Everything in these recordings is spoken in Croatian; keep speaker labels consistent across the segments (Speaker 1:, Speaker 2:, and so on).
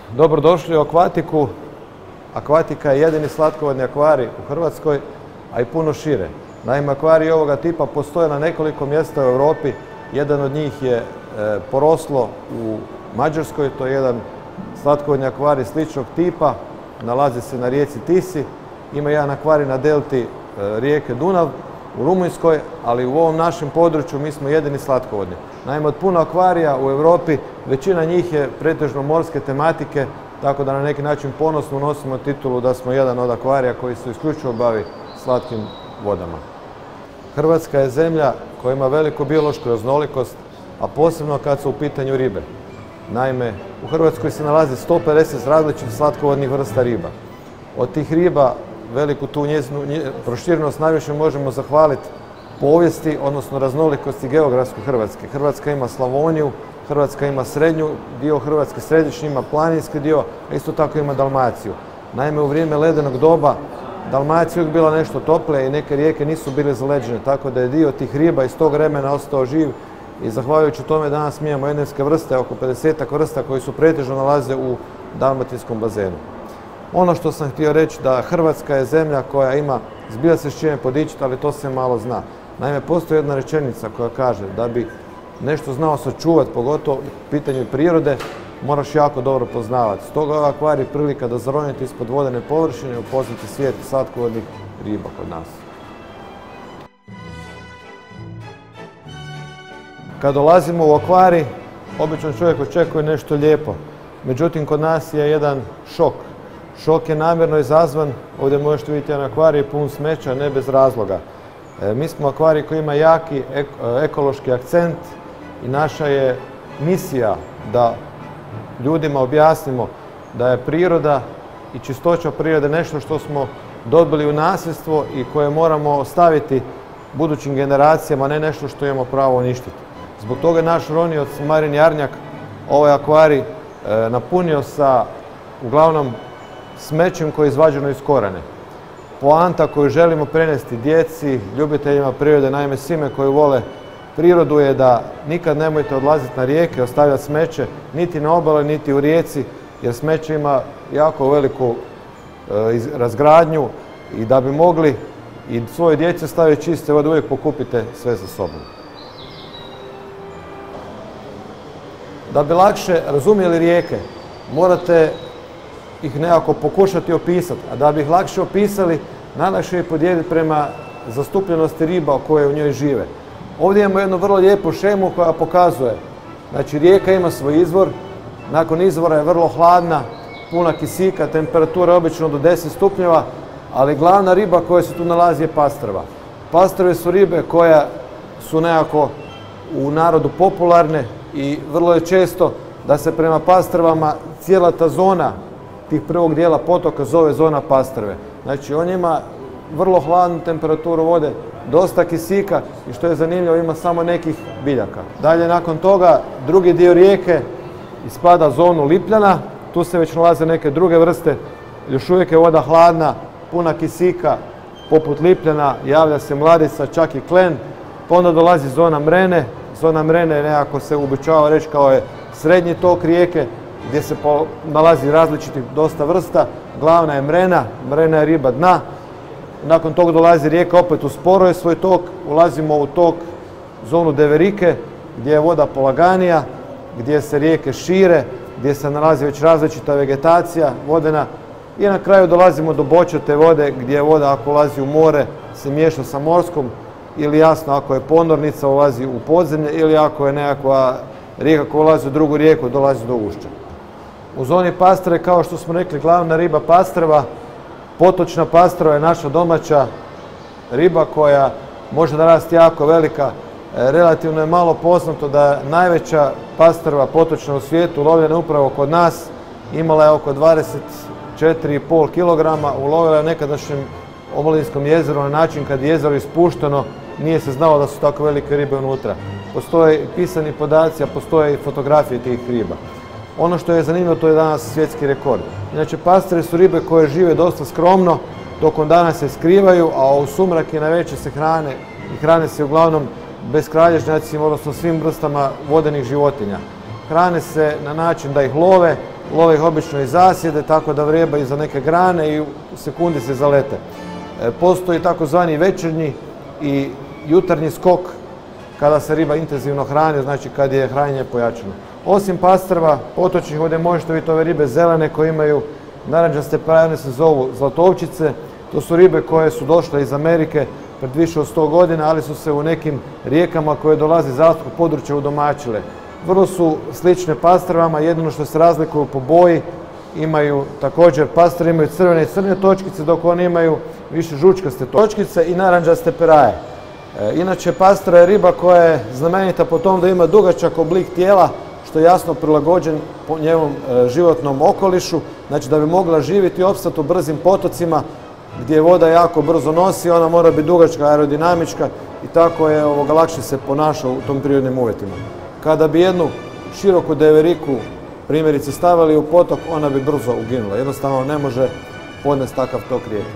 Speaker 1: Dobrodošli u Akvatiku. Akvatika je jedini slatkovodni akvarij u Hrvatskoj, a i puno šire. Naime, akvariji ovoga tipa postoje na nekoliko mjesta u Europi. Jedan od njih je Poroslo u Mađarskoj, to je jedan slatkovodni akvarij sličnog tipa, nalazi se na rijeci Tisi. Ima jedan akvarij na delti rijeke Dunav u Rumunjskoj, ali u ovom našem području mi smo jedini slatkovodni. Naime, od puno akvarija u Europi, većina njih je pretežno morske tematike, tako da na neki način ponosno nosimo titulu da smo jedan od akvarija koji se isključivo bavi slatkim vodama. Hrvatska je zemlja koja ima veliku biološku raznolikost, a posebno kad su u pitanju ribe. Naime, u Hrvatskoj se nalazi 150 različitih slatkovodnih vrsta riba. Od tih riba veliku tu njezinu proširenost najviše možemo zahvaliti povijesti, odnosno raznolikosti geografske Hrvatske. Hrvatska ima Slavoniju, Hrvatska ima srednju dio Hrvatske, središnji ima planinski dio, a isto tako ima Dalmaciju. Naime, u vrijeme ledenog doba Dalmacija je bila nešto toplije i neke rijeke nisu bile zaleđene, tako da je dio tih riba iz tog vremena ostao živ i zahvaljujući tome danas mi imamo endemske vrste, oko 50-ak vrsta koji su pretežno nalaze u dalmatinskom bazenu. Ono što sam htio reći da Hrvatska je zemlja koja ima zbilja se s čime podičiti, ali to se malo zna. Naime, postoji jedna rečenica koja kaže da bi nešto znao sačuvati, pogotovo u pitanju prirode, moraš jako dobro poznavati. Stoga je ovaj akvarij prilika da zaronite ispod vodene površine i upoznati svijet slatkovodnih riba kod nas. Kad dolazimo u akvarij, obično čovjek očekuje nešto lijepo. Međutim, kod nas je jedan šok. Šok je namjerno izazvan, ovdje možete vidjeti jedan akvarij pun smeća, ne bez razloga. Mi smo akvarij koji ima jaki ekološki akcent i naša je misija da ljudima objasnimo da je priroda i čistoća prirode nešto što smo dobili u nasljedstvo i koje moramo ostaviti budućim generacijama, ne nešto što imamo pravo uništiti. Zbog toga je naš ronioc Marin Jarnjak ovaj akvarij napunio sa uglavnom smećem koje je izvađeno iz korane. Poanta koju želimo prenesti djeci, ljubiteljima prirode, naime svime koji vole prirodu je da nikad nemojte odlaziti na rijeke, ostavljati smeće, niti na obale, niti u rijeci, jer smeće ima jako veliku razgradnju i da bi mogli i svoje djece staviti čiste vode, uvijek pokupite sve za sobom. Da bi lakše razumjeli rijeke, morate ih nekako pokušati opisati, a da bi ih lakše opisali, najlakše je podijeliti prema zastupljenosti riba koje u njoj žive. Ovdje imamo jednu vrlo lijepu šemu koja pokazuje, znači rijeka ima svoj izvor, nakon izvora je vrlo hladna, puna kisika, temperatura je obično do 10 stupnjeva, ali glavna riba koja se tu nalazi je pastrva. Pastrve su ribe koje su nekako u narodu popularne i vrlo je često da se prema pastrvama cijela ta zona tih prvog dijela potoka zove zona pastrve. Znači on ima vrlo hladnu temperaturu vode, dosta kisika i što je zanimljivo ima samo nekih biljaka. Dalje nakon toga drugi dio rijeke ispada zonu Lipljana, tu se već nalaze neke druge vrste, još uvijek je voda hladna, puna kisika, poput Lipljana, javlja se mladica, čak i klen, pa onda dolazi zona Mrene. Zona Mrene nekako se uobičava reći kao je srednji tok rijeke, gdje se nalazi različitih dosta vrsta. Glavna je Mrena, Mrena je riba dna. Nakon toga dolazi rijeka, opet usporuje svoj tok, ulazimo u tok zonu Deverike, gdje je voda polaganija, gdje se rijeke šire, gdje se nalazi već različita vegetacija vodena i na kraju dolazimo do bočate vode, gdje je voda ako ulazi u more se miješa sa morskom ili jasno ako je ponornica ulazi u podzemlje ili ako je nekakva rijeka koja ulazi u drugu rijeku dolazi do ušća. U zoni pastrve, kao što smo rekli, glavna riba pastrva, potočna pastrva je naša domaća riba koja može narasti jako velika. Relativno je malo poznato da je najveća pastrva potočna u svijetu ulovljena upravo kod nas. Imala je oko 24,5 kg, ulovila je u nekadašnjem Omladinskom jezeru na način kad je jezero ispušteno, nije se znalo da su tako velike ribe unutra. Postoje pisani podaci, a postoje i fotografije tih riba. Ono što je zanimljivo, to je danas svjetski rekord. Inače, pastre su ribe koje žive dosta skromno, tokom dana se skrivaju, a u sumrak i na večer se hrane i hrane se uglavnom beskralježnjacima, odnosno svim vrstama vodenih životinja. Hrane se na način da ih love love ih obično i zasjede, tako da vrijeba iza neke grane i u sekundi se zalete. Postoji takozvani večernji i jutarnji skok kada se riba intenzivno hrani, znači kad je hranjenje pojačano. Osim pastrva potočnih, ovdje možete vidjeti ove ribe zelene koje imaju narančaste peraje, one se zovu zlatovčice. To su ribe koje su došle iz Amerike pred više od 100 godina, ali su se u nekim rijekama koje dolaze iz alpskog područja udomaćile. Vrlo su slične pastrvama, jedino što se razlikuju po boji. Imaju također, pastrve imaju crvene i crne točkice, dok oni imaju više žučkaste točkice i narančaste peraje. Inače, pastrva je riba koja je znamenita po tom da ima dugačak oblik tijela, što je jasno prilagođen po njenom životnom okolišu. Znači, da bi mogla živjeti i opstati u brzim potocima gdje voda jako brzo nosi, ona mora biti dugačka, aerodinamička i tako je lakše se ponaša u tom prirodnim uvjetima. Kada bi jednu široku deveriku primjerice stavili u potok, ona bi brzo uginula. Jednostavno ne može podnesti takav tok rijeke.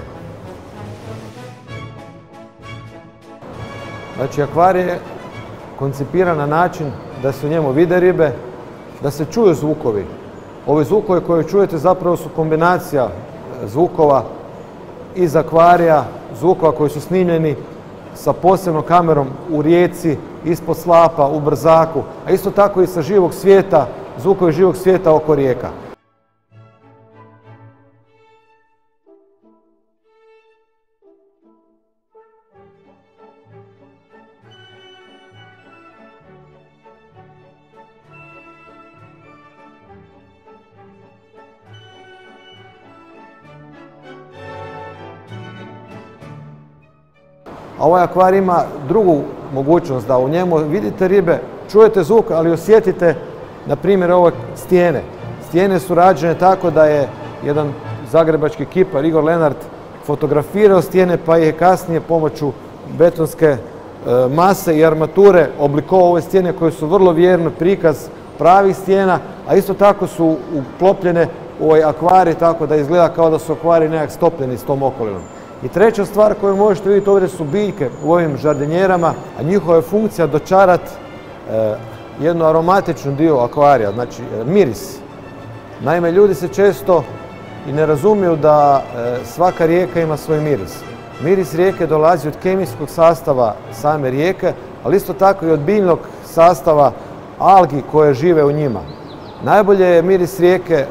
Speaker 1: Znači, akvarij je koncipiran na način da se u njemu vide ribe, da se čuju zvukovi. Ovi zvukovi koje čujete zapravo su kombinacija zvukova iz akvarija, zvukova koji su snimljeni sa posebnom kamerom u rijeci, ispod slapa, u brzaku, a isto tako i sa živog svijeta, zvukovi živog svijeta oko rijeka. A ovaj akvarij ima drugu mogućnost, da u njemu vidite ribe, čujete zvuk, ali osjetite, na primjer, ove stijene. Stijene su rađene tako da je jedan zagrebački kipar, Igor Lenart, fotografirao stijene, pa je kasnije pomoću betonske mase i armature oblikovao ove stijene koje su vrlo vjerno prikaz pravih stijena, a isto tako su uklopljene u ovaj akvarij tako da izgleda kao da su akvariji nekak stopljeni s tom okolinom. I treća stvar koju možete vidjeti ovdje su biljke u ovim žardinjerama, a njihova je funkcija dočarati jednu aromatičnu dio akvarija, znači miris. Naime, ljudi se često i ne razumiju da svaka rijeka ima svoj miris. Miris rijeke dolazi od kemijskog sastava same rijeke, ali isto tako i od biljnog sastava algi koje žive u njima. Najbolje je miris rijeke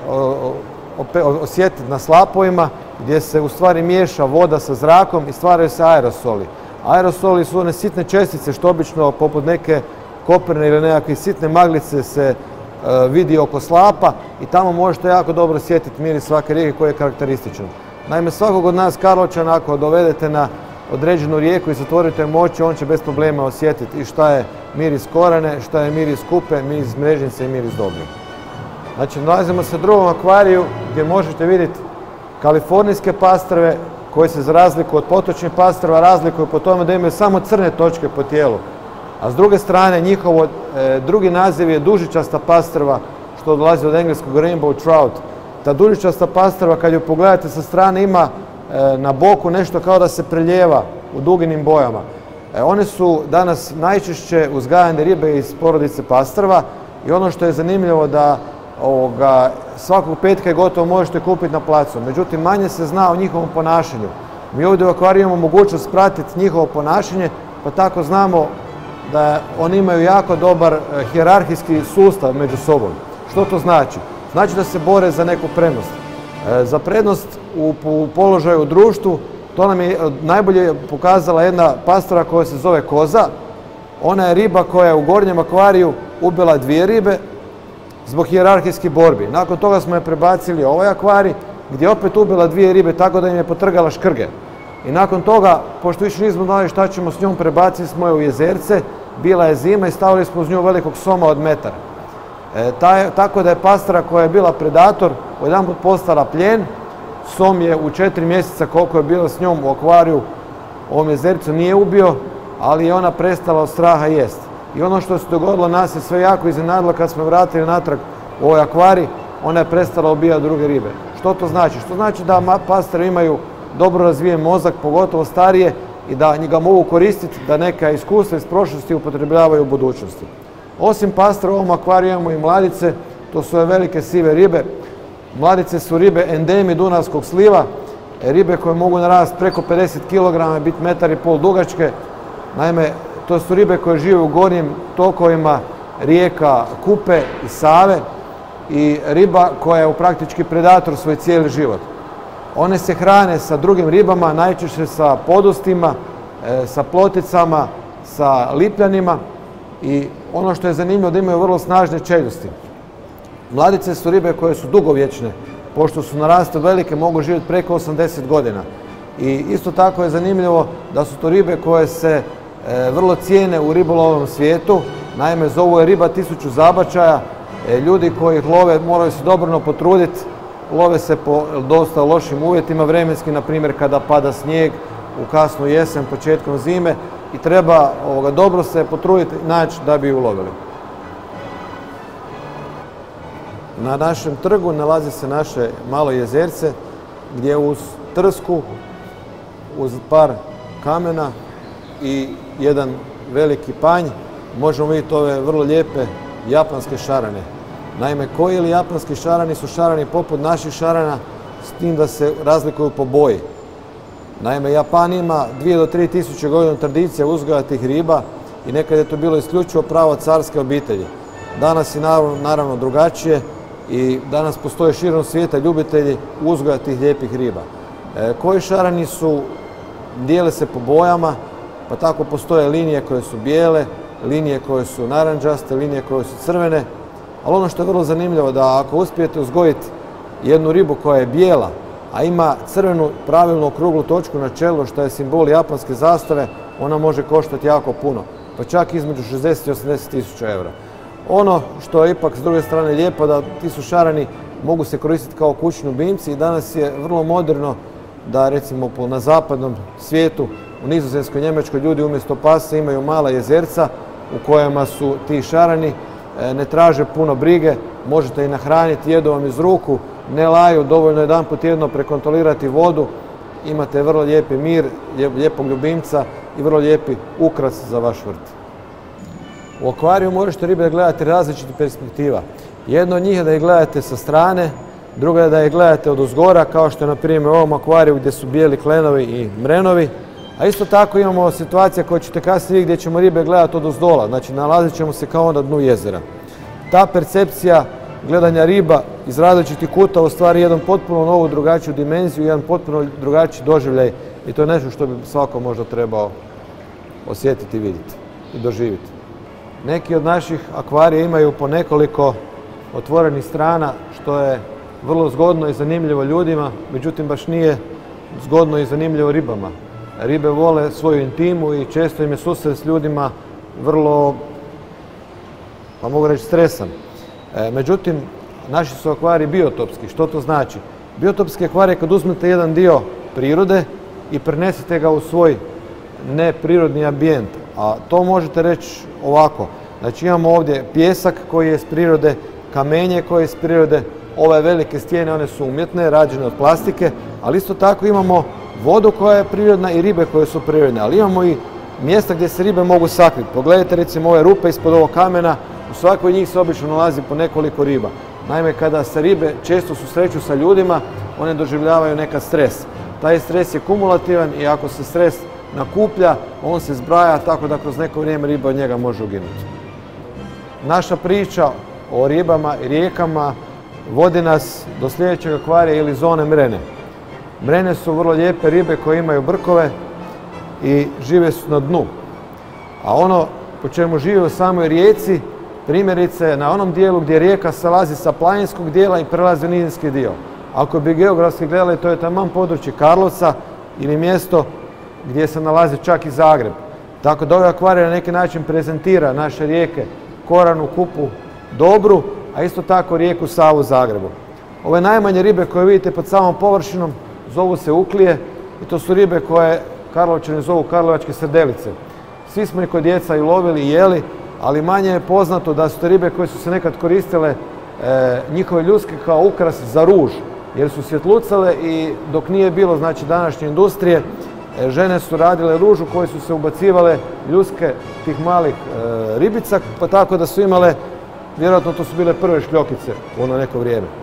Speaker 1: osjetiti na slapovima gdje se u stvari miješa voda sa zrakom i stvaraju se aerosoli. Aerosoli su one sitne čestice što obično poput neke koperne ili nekakve sitne maglice se vidi oko slapa i tamo možete jako dobro osjetiti miris svake rijeke koji je karakterističan. Naime, svakog od nas Karlovčana ako dovedete na određenu rijeku i zatvorite mu oči, on će bez problema osjetiti i šta je miris korane, šta je miris kupe, miris mrežnice i miris dobre. Znači, nalazimo se u drugom akvariju gdje možete vidjeti kalifornijske pastrve koje se za razliku od potočnih pastrva razlikuju po tome da imaju samo crne točke po tijelu. A s druge strane, njihov drugi naziv je dužičasta pastrva, što dolazi od engleskog rainbow trout. Ta dužičasta pastrva, kad ju pogledate sa strane, ima na boku nešto kao da se preljeva u duginim bojama. One su danas najčešće uzgajane ribe iz porodice pastrva i ono što je zanimljivo da svakog petka je gotovo možete kupiti na placu. Međutim, manje se zna o njihovom ponašanju. Mi ovdje u akvariju imamo mogućnost pratiti njihovo ponašanje, pa tako znamo da oni imaju jako dobar hijerarhijski sustav među sobom. Što to znači? Znači da se bore za neku prednost. Za prednost u položaju u društvu, to nam je najbolje pokazala jedna pastrva koja se zove koza. Ona je riba koja je u gornjem akvariju ubila 2 ribe zbog hijerarhijskih borbi. Nakon toga smo je prebacili u ovaj akvarij gdje je opet ubila 2 ribe tako da im je potrgala škrge. I nakon toga, pošto više nismo znali šta ćemo s njom, prebacili smo je u jezerce, bila je zima i stavili smo uz nju velikog soma od metar. Tako da je pastrva koja je bila predator odjedanput postala plijen. Som je u 4 mjeseca koliko je bila s njom u akvariju u ovom jezercu nije ubio, ali je ona prestala od straha jest. I ono što se dogodilo, nas je sve jako iznenadilo kad smo vratili natrag u ovaj akvarij, ona je prestala ubijati druge ribe. Što to znači? Što znači da pastrve imaju dobro razvijen mozak, pogotovo starije, i da ga mogu koristiti da neka iskustva iz prošlosti upotrebljavaju u budućnosti. Osim pastrva u ovom akvariju imamo i mladice, to su velike sive ribe. Mladice su ribe endemi Dunavskog sliva, ribe koje mogu narasti preko 50 kg i biti 1,5 m dugačke. Naime, to su ribe koje žive u gornjim tokovima rijeka Kupe i Save i riba koja je praktički predator svoj cijeli život. One se hrane sa drugim ribama, najčešće sa podustima, sa ploticama, sa lipljanima i ono što je zanimljivo da imaju vrlo snažne čeljusti. Mladice su ribe koje su dugovječne, pošto su naraste velike, mogu živjeti preko 80 godina. I isto tako je zanimljivo da su to ribe koje se vrlo cijene u ribolovnom svijetu. Naime, zovu je riba 1000 zabačaja. Ljudi koji ih love moraju se dobro potruditi. Love se po dosta lošim uvjetima vremenski, na primjer kada pada snijeg u kasnu jesen, početkom zime i treba dobro se potruditi naći da bi ju ulovili. Na našem trgu nalazi se naše malo jezerce gdje uz trsku, uz par kamena i jedan veliki panj možemo vidjeti ove vrlo lijepe japanske šarane. Naime, koji ili japanski šarani su šarani poput naših šarana, s tim da se razlikuju po boji. Naime, Japan ima 2 do 3 tisuće godina tradicije uzgoja tih riba i nekad je to bilo isključivo pravo carske obitelji. Danas je naravno drugačije i danas postoje širom svijeta ljubitelji uzgoja tih lijepih riba. Koji šarani dijele se po bojama, pa tako postoje linije koje su bijele, linije koje su narančaste, linije koje su crvene. Ali ono što je vrlo zanimljivo da ako uspijete uzgojiti jednu ribu koja je bijela, a ima crvenu pravilno okruglu točku na čelu, što je simbol japanske zastave, ona može koštati jako puno, pa čak između 60 i 80 tisuća eura. Ono što je ipak s druge strane lijepo da ti su šarani mogu se koristiti kao kućni ljubimci i danas je vrlo moderno da recimo na zapadnom svijetu, u Nizozemskoj, Njemačkoj ljudi umjesto pasa imaju mala jezerca u kojima su ti šarani, ne traže puno brige, možete ih nahraniti, jedu vam iz ruku, ne laju, dovoljno jedanput tjedno prekontrolirati vodu, imate vrlo lijepi mir, lijepog ljubimca i vrlo lijepi ukras za vaš vrt. U akvariju možete ribe gledati različitih perspektiva. Jedno od njih je da ih gledate sa strane, druga je da ih gledate od uzgora, kao što je na primjer u ovom akvariju gdje su bijeli klenovi i mrenovi. A isto tako imamo situacije koje ćete kasnije vidjeti gdje ćemo ribe gledati od uzdola, znači nalazit ćemo se kao na dnu jezera. Ta percepcija gledanja riba iz različitih kuta u stvari jedan potpuno novu drugačiju dimenziju, jedan potpuno drugačiji doživljaj i to je nešto što bi svako možda trebao osjetiti i vidjeti i doživjeti. Neki od naših akvarija imaju po nekoliko otvorenih strana, što je vrlo zgodno i zanimljivo ljudima, međutim baš nije zgodno i zanimljivo ribama. Ribe vole svoju intimu i često im je susret s ljudima vrlo, pa mogu reći, stresan. Međutim, naši su akvariji biotopski. Što to znači? Biotopski akvarij je kad uzmete jedan dio prirode i prenesete ga u svoj neprirodni ambijent. A to možete reći ovako. Znači imamo ovdje pijesak koji je iz prirode, kamenje koje je iz prirode, ove velike stijene, one su umjetne, rađene od plastike, ali isto tako imamo vodu koja je prirodna i ribe koje su prirodne, ali imamo i mjesta gdje se ribe mogu sakriti. Pogledajte recimo ove rupe ispod ovog kamena, u svakoj njih se obično nalazi po nekoliko riba. Naime, kada se ribe često susreću sa ljudima, one doživljavaju nekad stres. Taj stres je kumulativan i ako se stres nakuplja, on se zbraja tako da kroz neko vrijeme riba od njega može uginuti. Naša priča o ribama i rijekama vodi nas do sljedećeg akvarija ili zone mrene. Mrene su vrlo lijepe ribe koje imaju brkove i žive su na dnu. A ono po čemu žive u samoj rijeci, primjerice na onom dijelu gdje rijeka salazi sa planinskog dijela i prelazi u nizinski dio. Ako bi geografski gledali, to je taman područje Karlovca ili mjesto gdje se nalazi čak i Zagreb. Tako da ovaj akvarij na neki način prezentira naše rijeke Koranu, Kupu, Dobru, a isto tako rijeku Savu u Zagrebu. Ove najmanje ribe koje vidite pod samom površinom zovu se uklije i to su ribe koje Karlovčani zovu karlovačke srdelice. Svi smo ih kod djeca i lovili i jeli, ali manje je poznato da su te ribe koje su se nekad koristile njihove ljuske kao ukras za ruž, jer su svjetlucale i dok nije bilo znači današnje industrije, žene su radile ružu koje su se ubacivale ljuske tih malih ribica, pa tako da su imale, vjerojatno to su bile prve šljokice u ono neko vrijeme.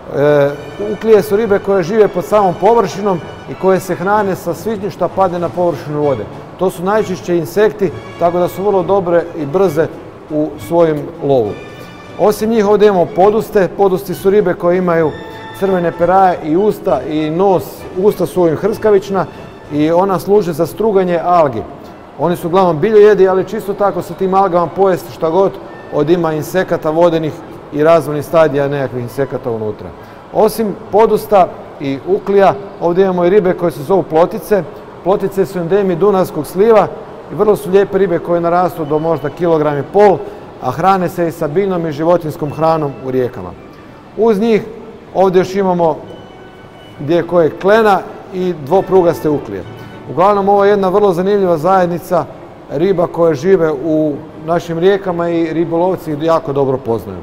Speaker 1: Uklije su ribe koje žive pod samom površinom i koje se hrane sa svim što padne na površinu vode. To su najčešće insekti, tako da su vrlo dobre i brze u svojem lovu. Osim njih ovdje imamo poduste. Podusti su ribe koje imaju crvene peraje i usta i nos. Usta su im hrskavična i ona služe za struganje algi. Oni su uglavnom biljojedi, ali čisto tako sa tim algama pojesti šta god od ima insekata vodenih i razvojnih stadija nekakvih insekata unutra. Osim podusta i uklija, ovdje imamo i ribe koje se zovu plotice. Plotice su endemi Dunavskog sliva i vrlo su lijepe ribe koje narastu do možda 1,5 kilograma, a hrane se i sa biljnom i životinjskom hranom u rijekama. Uz njih ovdje još imamo gdje koje klena i dvoprugaste uklije. Uglavnom ovo je jedna vrlo zanimljiva zajednica riba koje žive u našim rijekama i ribolovci ih jako dobro poznaju.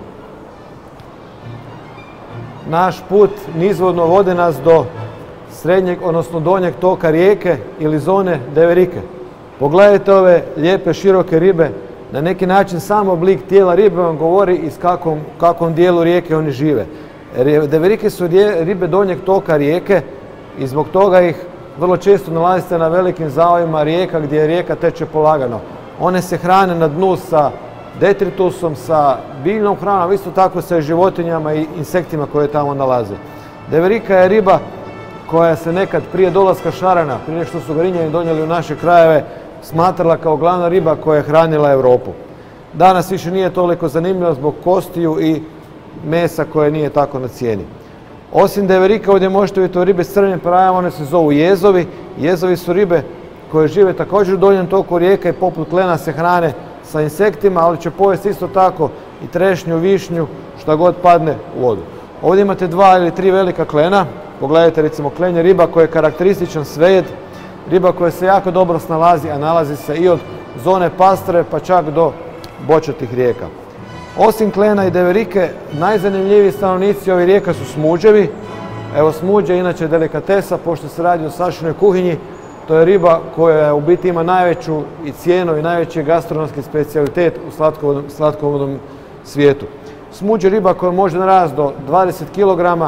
Speaker 1: Naš put nizvodno vode nas do srednjeg, odnosno donjeg toka rijeke ili zone Deverike. Pogledajte ove lijepe široke ribe, na neki način sam oblik tijela ribe vam govori iz kakvom dijelu rijeke oni žive. Deverike su ribe donjeg toka rijeke i zbog toga ih vrlo često nalazite na velikim zavojima rijeka gdje rijeka teče polagano. One se hrane na dnu sa detritusom, sa biljnom hranom, isto tako sa životinjama i insektima koje tamo nalaze. Deverika je riba koja se nekad prije dolaska šarana, prije nego što su ga Rimljani donijeli u naše krajeve, smatrala kao glavna riba koja je hranila Europu. Danas više nije toliko zanimljivo zbog kostiju i mesa koje nije tako na cijeni. Osim deverika ovdje možete vidjeti ribe s crvenim perajama, one se zovu jezovi. Jezovi su ribe koje žive također u donjem toku rijeke i poput klena se hrane sa insektima, ali će pojesti isto tako i trešnju, višnju, šta god padne u vodu. Ovdje imate 2 ili 3 velika klena. Pogledajte recimo klenje riba koja je karakterističan svejed, riba koja se jako dobro snalazi, a nalazi se i od zone Pastre pa čak do bočatih rijeka. Osim klena i deverike, najzanimljiviji stanovnici ovih rijeka su smuđevi. Evo smuđe, inače delikatesa, pošto se radi o sašinoj kuhinji, to je riba koja u biti ima najveću i cijenu i najveći gastronomski specijalitet u slatkovodnom svijetu. Smuđe riba koja može narasti do 20 kg,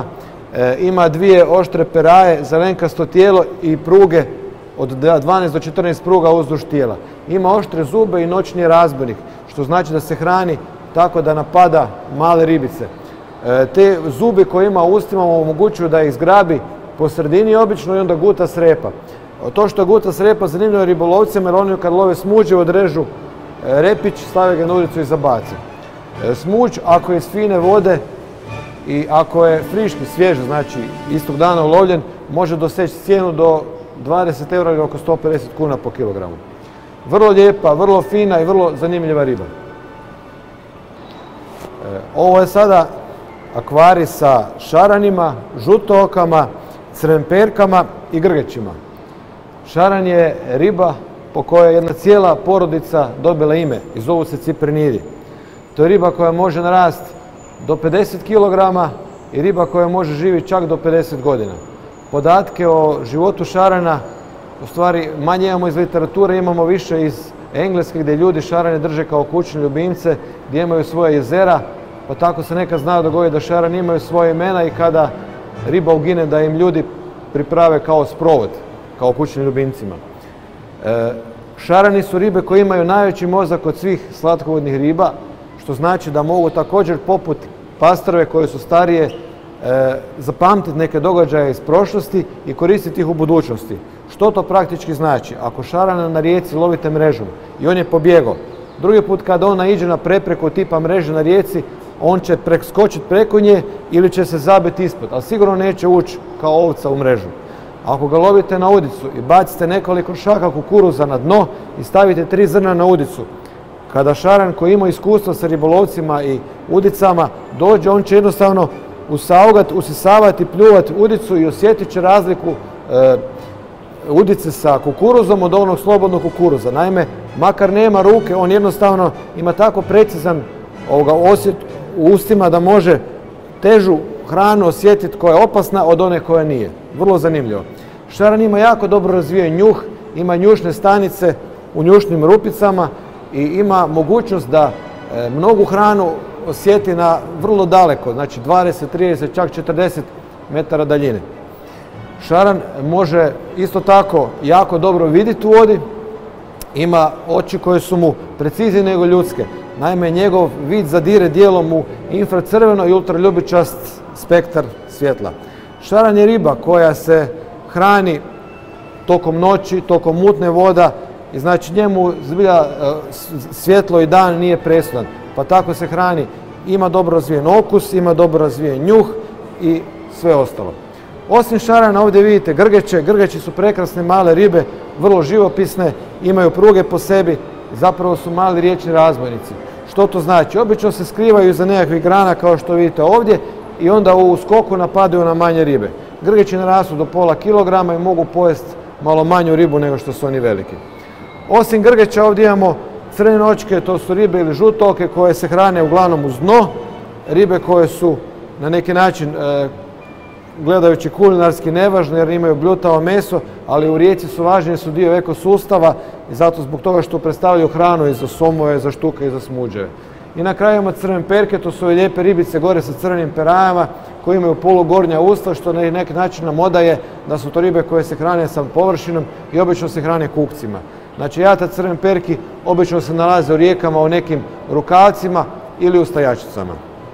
Speaker 1: ima 2 oštre peraje, zelenkasto tijelo i pruge od 12 do 14 pruga uzduž tijela. Ima oštre zube i noćni razbojnik, što znači da se hrani tako da napada male ribice. Te zubi koje ima u ustima omogućuju da ih zgrabi po sredini obično i onda guta s repa. To što guta s repa zanimljivo je ribolovcima jer oni kad love smuđe odrežu repić, stave ga na udicu i zabaci. Smuđ ako je iz fine vode i ako je friški, svjež, znači istog dana ulovljen, može doseći cijenu do 20 eura ili oko 150 kuna po kilogramu. Vrlo lijepa, vrlo fina i vrlo zanimljiva riba. Ovo je sada akvarij sa šaranima, žutookama, crvenperkama i grgećima. Šaran je riba po kojoj je jedna cijela porodica dobila ime i zovu se ciprinidi. To je riba koja može narasti do 50 kg i riba koja može živjeti čak do 50 godina. Podatke o životu šarana u stvari manje imamo iz literature, imamo više iz Engleske gdje ljudi šarane drže kao kućne ljubimce, gdje imaju svoje jezera, pa tako se nekad znaju dogoditi da šarani imaju svoje imena i kada riba ugine da im ljudi priprave kao sprovod, kao kućnim ljubimcima. Šarani su ribe koje imaju najveći mozak od svih slatkovodnih riba, što znači da mogu također poput pastrve koje su starije zapamtiti neke događaje iz prošlosti i koristiti ih u budućnosti. Što to praktički znači? Ako šarana na rijeci lovite mrežom i on je pobjegao, drugi put kada on naiđe na prepreku tipa mreže na rijeci, on će preskočiti preko nje ili će se zabiti ispod, ali sigurno neće ući kao ovca u mrežu. Ako ga lovite na udicu i bacite nekoliko šaka kukuruza na dno i stavite 3 zrna na udicu, kada šaran koji ima iskustvo sa ribolovcima i udicama dođe, on će jednostavno usisavati, pljuvati udicu i osjetit će razliku udice sa kukuruzom od onog slobodnog kukuruza. Naime, makar nema ruke, on jednostavno ima tako precizan osjet u ustima da može težu hranu osjetiti koja je opasna od one koja nije. Vrlo zanimljivo. Šaran ima jako dobro razvijen njuh, ima njušne stanice u njušnim rupicama i ima mogućnost da mnogu hranu osjeti na vrlo daleko, znači 20, 30, čak 40 metara daljine. Šaran može isto tako jako dobro vidjeti u vodi, ima oči koje su mu preciznije nego ljudske. Naime, njegov vid zadire dijelom u infracrveno i ultraljubičast spektar svjetla. Šaran je riba koja se hrani tokom noći, tokom mutne voda i znači njemu zbilja svjetlo i dan nije presudan. Pa tako se hrani, ima dobro razvijen okus, ima dobro razvijen njuh i sve ostalo. Osim šarana ovdje vidite grgeće. Grgeći su prekrasne male ribe, vrlo živopisne, imaju pruge po sebi, zapravo su mali riječni razbojnici. Što to znači? Obično se skrivaju iza nekakvih grana kao što vidite ovdje i onda u skoku napadaju na manje ribe. Grgeći narastu do pola kilograma i mogu pojesti malo manju ribu nego što su oni veliki. Osim grgeća ovdje imamo crvenočke, to su ribe ili žutoke koje se hrane uglavnom uz dno. Ribe koje su na neki način gledajući kulinarski nevažne jer imaju bljutavo meso, ali u rijeci su važni, su dio ekosustava i zato zbog toga što predstavljaju hranu i za somove, za štuke i za smuđeve. I na kraju imamo crven perke, to su ove lijepe ribice gore sa crvenim perajama koje imaju polugornja usta, što na neki način nam odaje da su to ribe koje se hrane sa površinom i obično se hrane kukcima. Znači jata crven perki obično se nalaze u rijekama, u nekim rukavcima ili u stajačicama.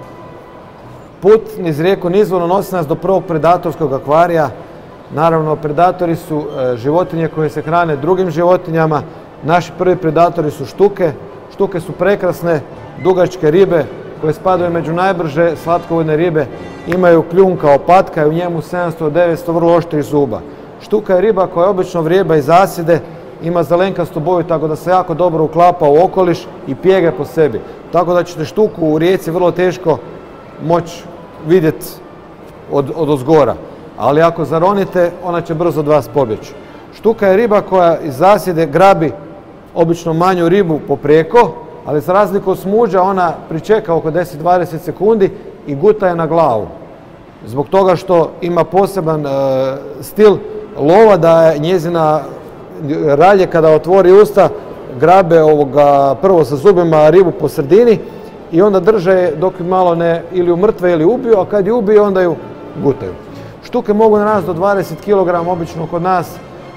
Speaker 1: Put niz rijeku nizvodno nosi nas do prvog predatorskog akvarija. Naravno, predatori su životinje koje se hrane drugim životinjama. Naši prvi predatori su štuke. Štuke su prekrasne, dugačke ribe koje spadaju među najbrže slatkovodne ribe. Imaju kljun kao patka i u njemu 700-900 vrlo oštrih zuba. Štuka je riba koja obično vrijeba i zasjede, ima zelenkastu boju tako da se jako dobro uklapa u okoliš i pjege po sebi. Tako da ćete štuku u rijeci vrlo teško moći vidjeti od ozgora. Ali ako zaronite, ona će brzo od vas pobjeći. Štuka je riba koja iz zasjede grabi obično manju ribu poprijeko, ali za razliku od smuđa ona pričeka oko 10-20 sekundi i guta je na glavu. Zbog toga što ima poseban stil lova da je njezina ralje kada otvori usta grabe prvo sa zubima ribu po sredini i onda drže dok malo ne ili umrtve ili ubiju, a kad ju ubiju onda ju gutaju. Štuke mogu narasti do 20 kg, obično kod nas.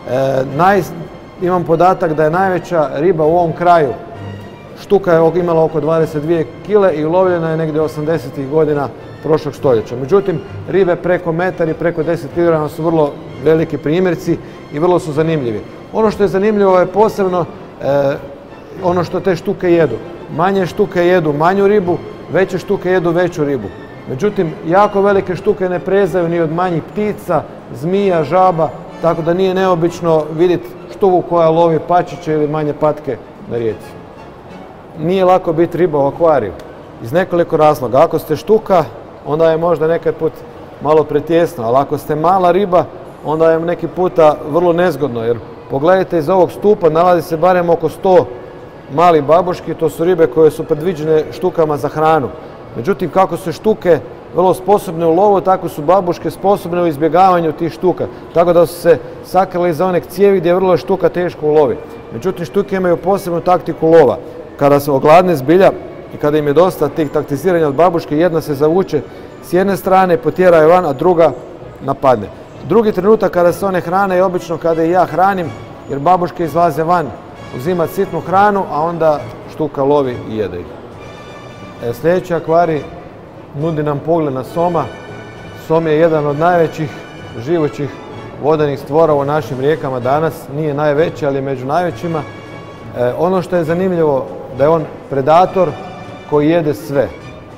Speaker 1: Imam podatak da je najveća riba u ovom kraju, štuka je imala oko 22 kg i ulovljena je negdje 80. godina prošlog stoljeća. Međutim, ribe preko metar i preko 10 kg su vrlo veliki primjerci i vrlo su zanimljivi. Ono što je zanimljivo je posebno ono što te štuke jedu. Manje štuke jedu manju ribu, veće štuke jedu veću ribu. Međutim, jako velike štuke ne prezaju ni od manjih ptica, zmija, žaba, tako da nije neobično vidjeti štuku koja lovi pačiće ili manje patke na rijeci. Nije lako biti riba u akvariju iz nekoliko razloga. Ako ste štuka, onda je možda nekad put malo pretjesno, ali ako ste mala riba, onda je neki puta vrlo nezgodno, jer pogledajte iz ovog stupa nalazi se barem oko 100 malih babuški, to su ribe koje su predviđene štukama za hranu. Međutim, kako su štuke vrlo sposobne u lovu, tako su babuške sposobne u izbjegavanju tih štuka. Tako da su se sakrili iza onih cijevi gdje je vrlo štuka teško ulovi. Međutim, štuke imaju posebnu taktiku lova. Kada se ogladne zbilja i kada im je dosta tih taktiziranja od babuške, jedna se zavuče s jedne strane, potjera je van, a druga napadne. Drugi trenutak kada se one hrane je obično kada i ja hranim, jer babuške izlaze van uzimati sitnu hranu, a onda štuka lovi i jede ih. Sljedeći akvarij nudi nam pogled na soma. Som je jedan od najvećih živućih vodenih stvora u našim rijekama danas. Nije najveći, ali je među najvećima. Ono što je zanimljivo da je on predator koji jede sve.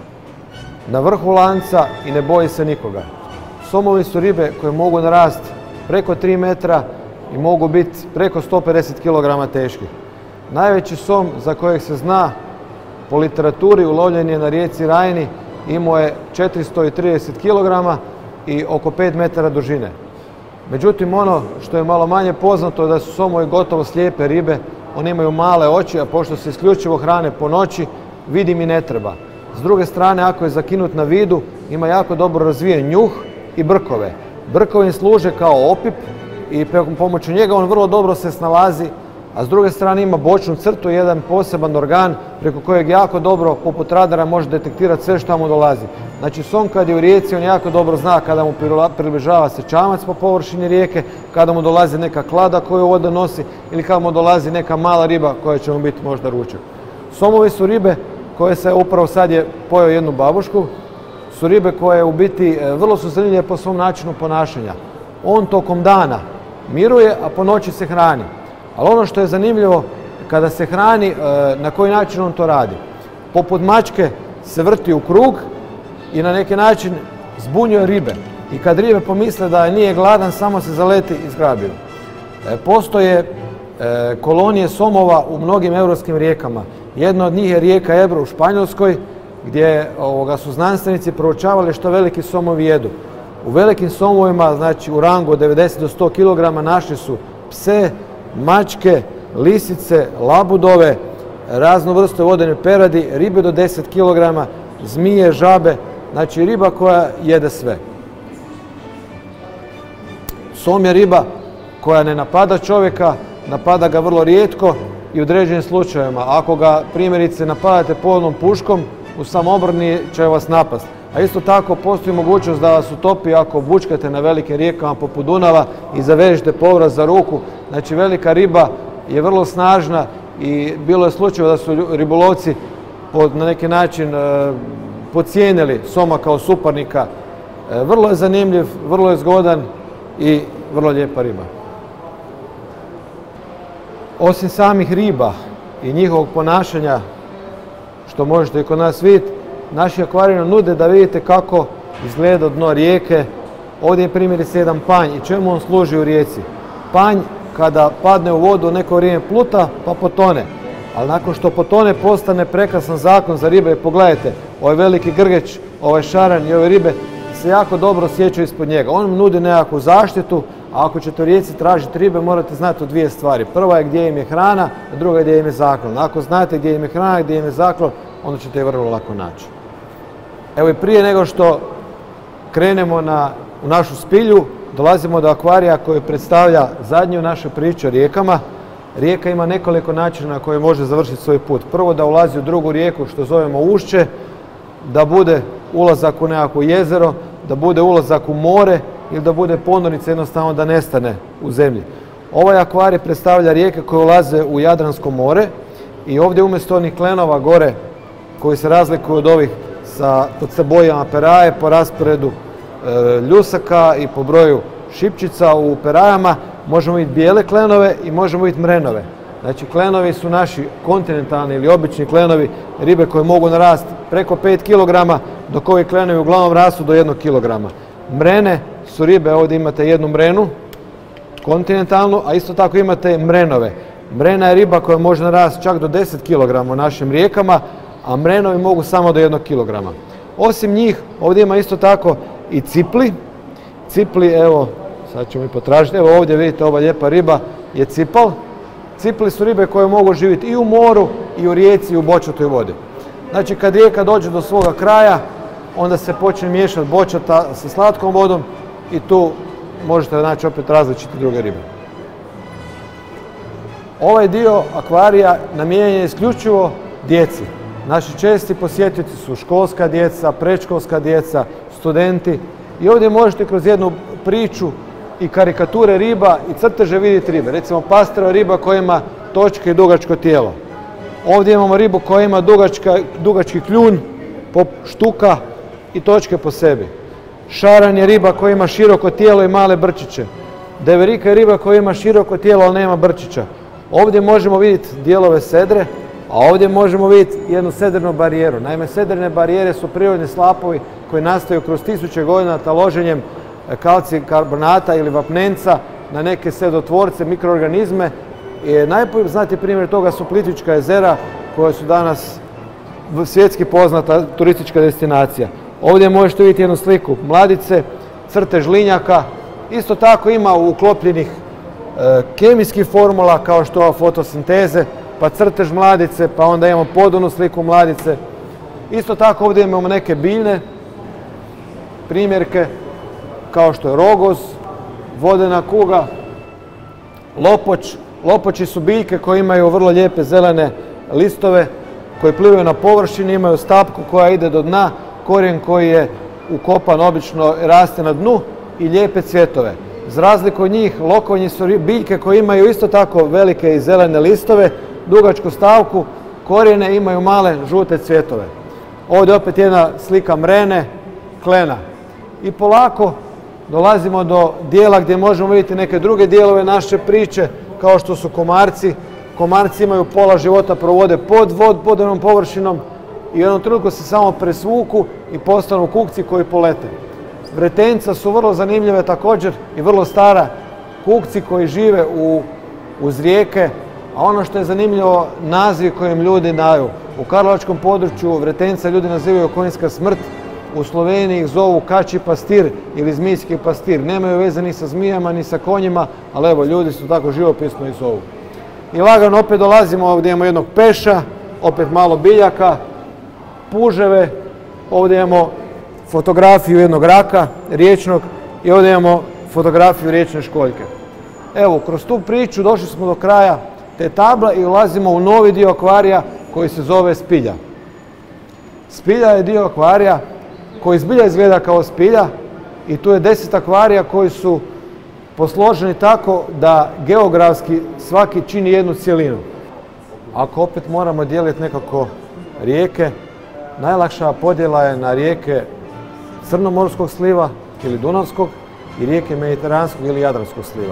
Speaker 1: Na vrhu lanca i ne boji se nikoga. Somovi su ribe koje mogu narasti preko 3 metra i mogu biti preko 150 kg teških. Najveći som za kojeg se zna po literaturi ulovljen je na rijeci Rajni, imao je 430 kg i oko 5 metara dužine. Međutim, ono što je malo manje poznato je da su somovi gotovo slijepe ribe, oni imaju male oči, a pošto se isključivo hrane po noći, vidi mi ne treba. S druge strane, ako je zakinut na vidu, ima jako dobro razvijen njuh i brkove. Brkovi im služe kao opip i pomoću njega on vrlo dobro se snalazi a s druge strane ima bočnu crtu, jedan poseban organ preko kojeg jako dobro, poput radara, može detektirati sve što mu dolazi. Znači, som kad je u rijeci, on jako dobro zna kada mu približava se čamac po površini rijeke, kada mu dolazi neka klada koju voda nosi ili kada mu dolazi neka mala riba koja će mu biti možda ručak. Somovi su ribe koje se upravo sad je pojeo jednu babušku, su ribe koje u biti vrlo su zanimljive po svom načinu ponašanja. On tokom dana miruje, a po noći se hrani. Ali ono što je zanimljivo, kada se hrani, na koji način on to radi. Poput mačke se vrti u krug i na neki način zbunjuje ribe. I kad ribe pomisle da nije gladan, samo se zaleti i zgrabi. Postoje kolonije somova u mnogim europskim rijekama. Jedna od njih je rijeka Ebro u Španjolskoj, gdje su znanstvenici proučavali što veliki somovi jedu. U velikim somovima, znači u rangu od 90 do 100 kg, našli su pse, mačke, lisice, labudove, raznu vrstu vodene peradi, ribe do 10 kg, zmije, žabe, znači riba koja jede sve. Som je riba koja ne napada čovjeka, napada ga vrlo rijetko i u određenim slučajevima. Ako ga primjerice napadate polnom puškom, u samobrani će vas napast. A isto tako postoji mogućnost da vas utopi ako bučkate na velikim rijekama poput Dunava i zavežete povraz za ruku. Znači velika riba je vrlo snažna i bilo je slučajeva da su ribolovci na neki način podcijenili soma kao suparnika. Vrlo je zanimljiv, vrlo je zgodan i vrlo lijepa riba. Osim samih riba i njihovog ponašanja, što možete i kod nas vidjeti, naši akvariji nam nude da vidite kako izgleda dno rijeke. Ovdje je primjerice jedan panj i čemu on služi u rijeci. Panj kada padne u vodu neko vrijeme pluta pa potone, ali nakon što potone postane prekrasan zakon za ribe. Pogledajte, ovaj veliki grgeć, ovaj šaran i ove ribe se jako dobro osjećaju ispod njega. On nudi nekakvu zaštitu, a ako ćete u rijeci tražiti ribe morate znati o dvije stvari. Prva je gdje im je hrana, a druga je gdje im je zaklon. Ako znate gdje im je hrana, gdje im je zaklon, onda ćete je vrlo lako naći. Evo i prije nego što krenemo u našu spilju, dolazimo do akvarija koji predstavlja zadnju našu priču o rijekama. Rijeka ima nekoliko načina na koje može završiti svoj put. Prvo da ulazi u drugu rijeku što zovemo ušće, da bude ulazak u nekakvo jezero, da bude ulazak u more ili da bude ponornica, jednostavno da nestane u zemlji. Ovaj akvarij predstavlja rijeke koje ulaze u Jadransko more i ovdje umjesto onih klenova gore koji se razlikuju od ovih sa bojama peraje po rasporedu ljusaka i po broju šipčica u perajama, možemo vidjeti bijele klenove i možemo vidjeti mrenove. Znači klenovi su naši kontinentalni ili obični klenovi, ribe koje mogu narasti preko 5 kg, dok ovi klenovi uglavnom rastu do 1 kg. Mrene su ribe, ovdje imate jednu mrenu, kontinentalnu, a isto tako imate mrenove. Mrena je riba koja može narasti čak do 10 kg u našim rijekama, a mrenovi mogu samo do 1 kg. Osim njih, ovdje ima isto tako i cipli. Cipli, evo, sad ćemo i potražiti, evo ovdje vidite ova lijepa riba je cipal. Cipli su ribe koje mogu živjeti i u moru, i u rijeci, i u bočatoj vodi. Znači, kad rijeka dođe do svoga kraja, onda se počne miješati bočata sa slatkom vodom i tu možete naći opet različite druge ribe. Ovaj dio akvarija namijenjen je isključivo djeci. Naši česti posjetitelji su školska djeca, predškolska djeca, studenti i ovdje možete kroz jednu priču i karikature riba i crteže vidjeti ribe. Recimo pastrva riba koja ima točke i dugačko tijelo. Ovdje imamo ribu koja ima dugački kljun, štuka i točke po sebi. Šaran je riba koja ima široko tijelo i male brčiće. Deverika je riba koja ima široko tijelo, ali nema brčića. Ovdje možemo vidjeti dijelove sedre, a ovdje možemo vidjeti jednu sedrenu barijeru. Naime, sedrene barijere su prirodni slapovi koji nastaju kroz tisuće godina taloženjem kalcija karbonata ili vapnenca na neke sedotvorce, mikroorganizme. Najpoznatiji primjer toga su Plitvička jezera koja su danas svjetski poznata turistička destinacija. Ovdje možete vidjeti jednu sliku mladice, crtež linjaka. Isto tako ima uklopljenih kemijskih formula kao što fotosinteze, pa crtež mladice, pa onda imamo podonu sliku mladice. Isto tako ovdje imamo neke biljne primjerke kao što je rogoz, vodena kuga, lopoč. Lopoči su biljke koje imaju vrlo lijepe zelene listove, koji plivaju na površini, imaju stapku koja ide do dna, korijen koji je ukopan, obično raste na dnu i lijepe cvjetove. Za razliku od njih, lokovnji su biljke koje imaju isto tako velike i zelene listove, dugačku stavku, korijene, imaju male žute cvjetove. Ovdje opet jedna slika mrene, klena. I polako dolazimo do dijela gdje možemo vidjeti neke druge dijelove naše priče, kao što su komarci. Komarci imaju pola života provode pod vodenom površinom i u jednom trenutku se samo presvuku i postanu kukci koji polete. Vretenca su vrlo zanimljive također i vrlo stara, kukci koji žive uz rijeke, a ono što je zanimljivo, naziv kojim ljudi daju. U karlovačkom području vretenca ljudi nazivaju konjska smrt, u Sloveniji ih zovu kačji pastir ili zmijski pastir. Nemaju veze ni sa zmijama, ni sa konjima, ali evo, ljudi su tako živopisno ih zovu. I lagano opet dolazimo, ovdje imamo jednog peša, opet malo biljaka, puževe, ovdje imamo fotografiju jednog raka riječnog i ovdje imamo fotografiju riječne školjke. Evo, kroz tu priču došli smo do kraja te table i ulazimo u novi dio akvarija koji se zove spilja. Spilja je dio akvarija koji zbilja izgleda kao spilja i tu je 10 akvarija koji su posloženi tako da geografski svaki čini jednu cjelinu. Ako opet moramo dijeliti nekako rijeke, najlakša podjela je na rijeke Crnomorskog sliva ili Dunavskog i rijeke Mediteranskog ili Jadranskog sliva.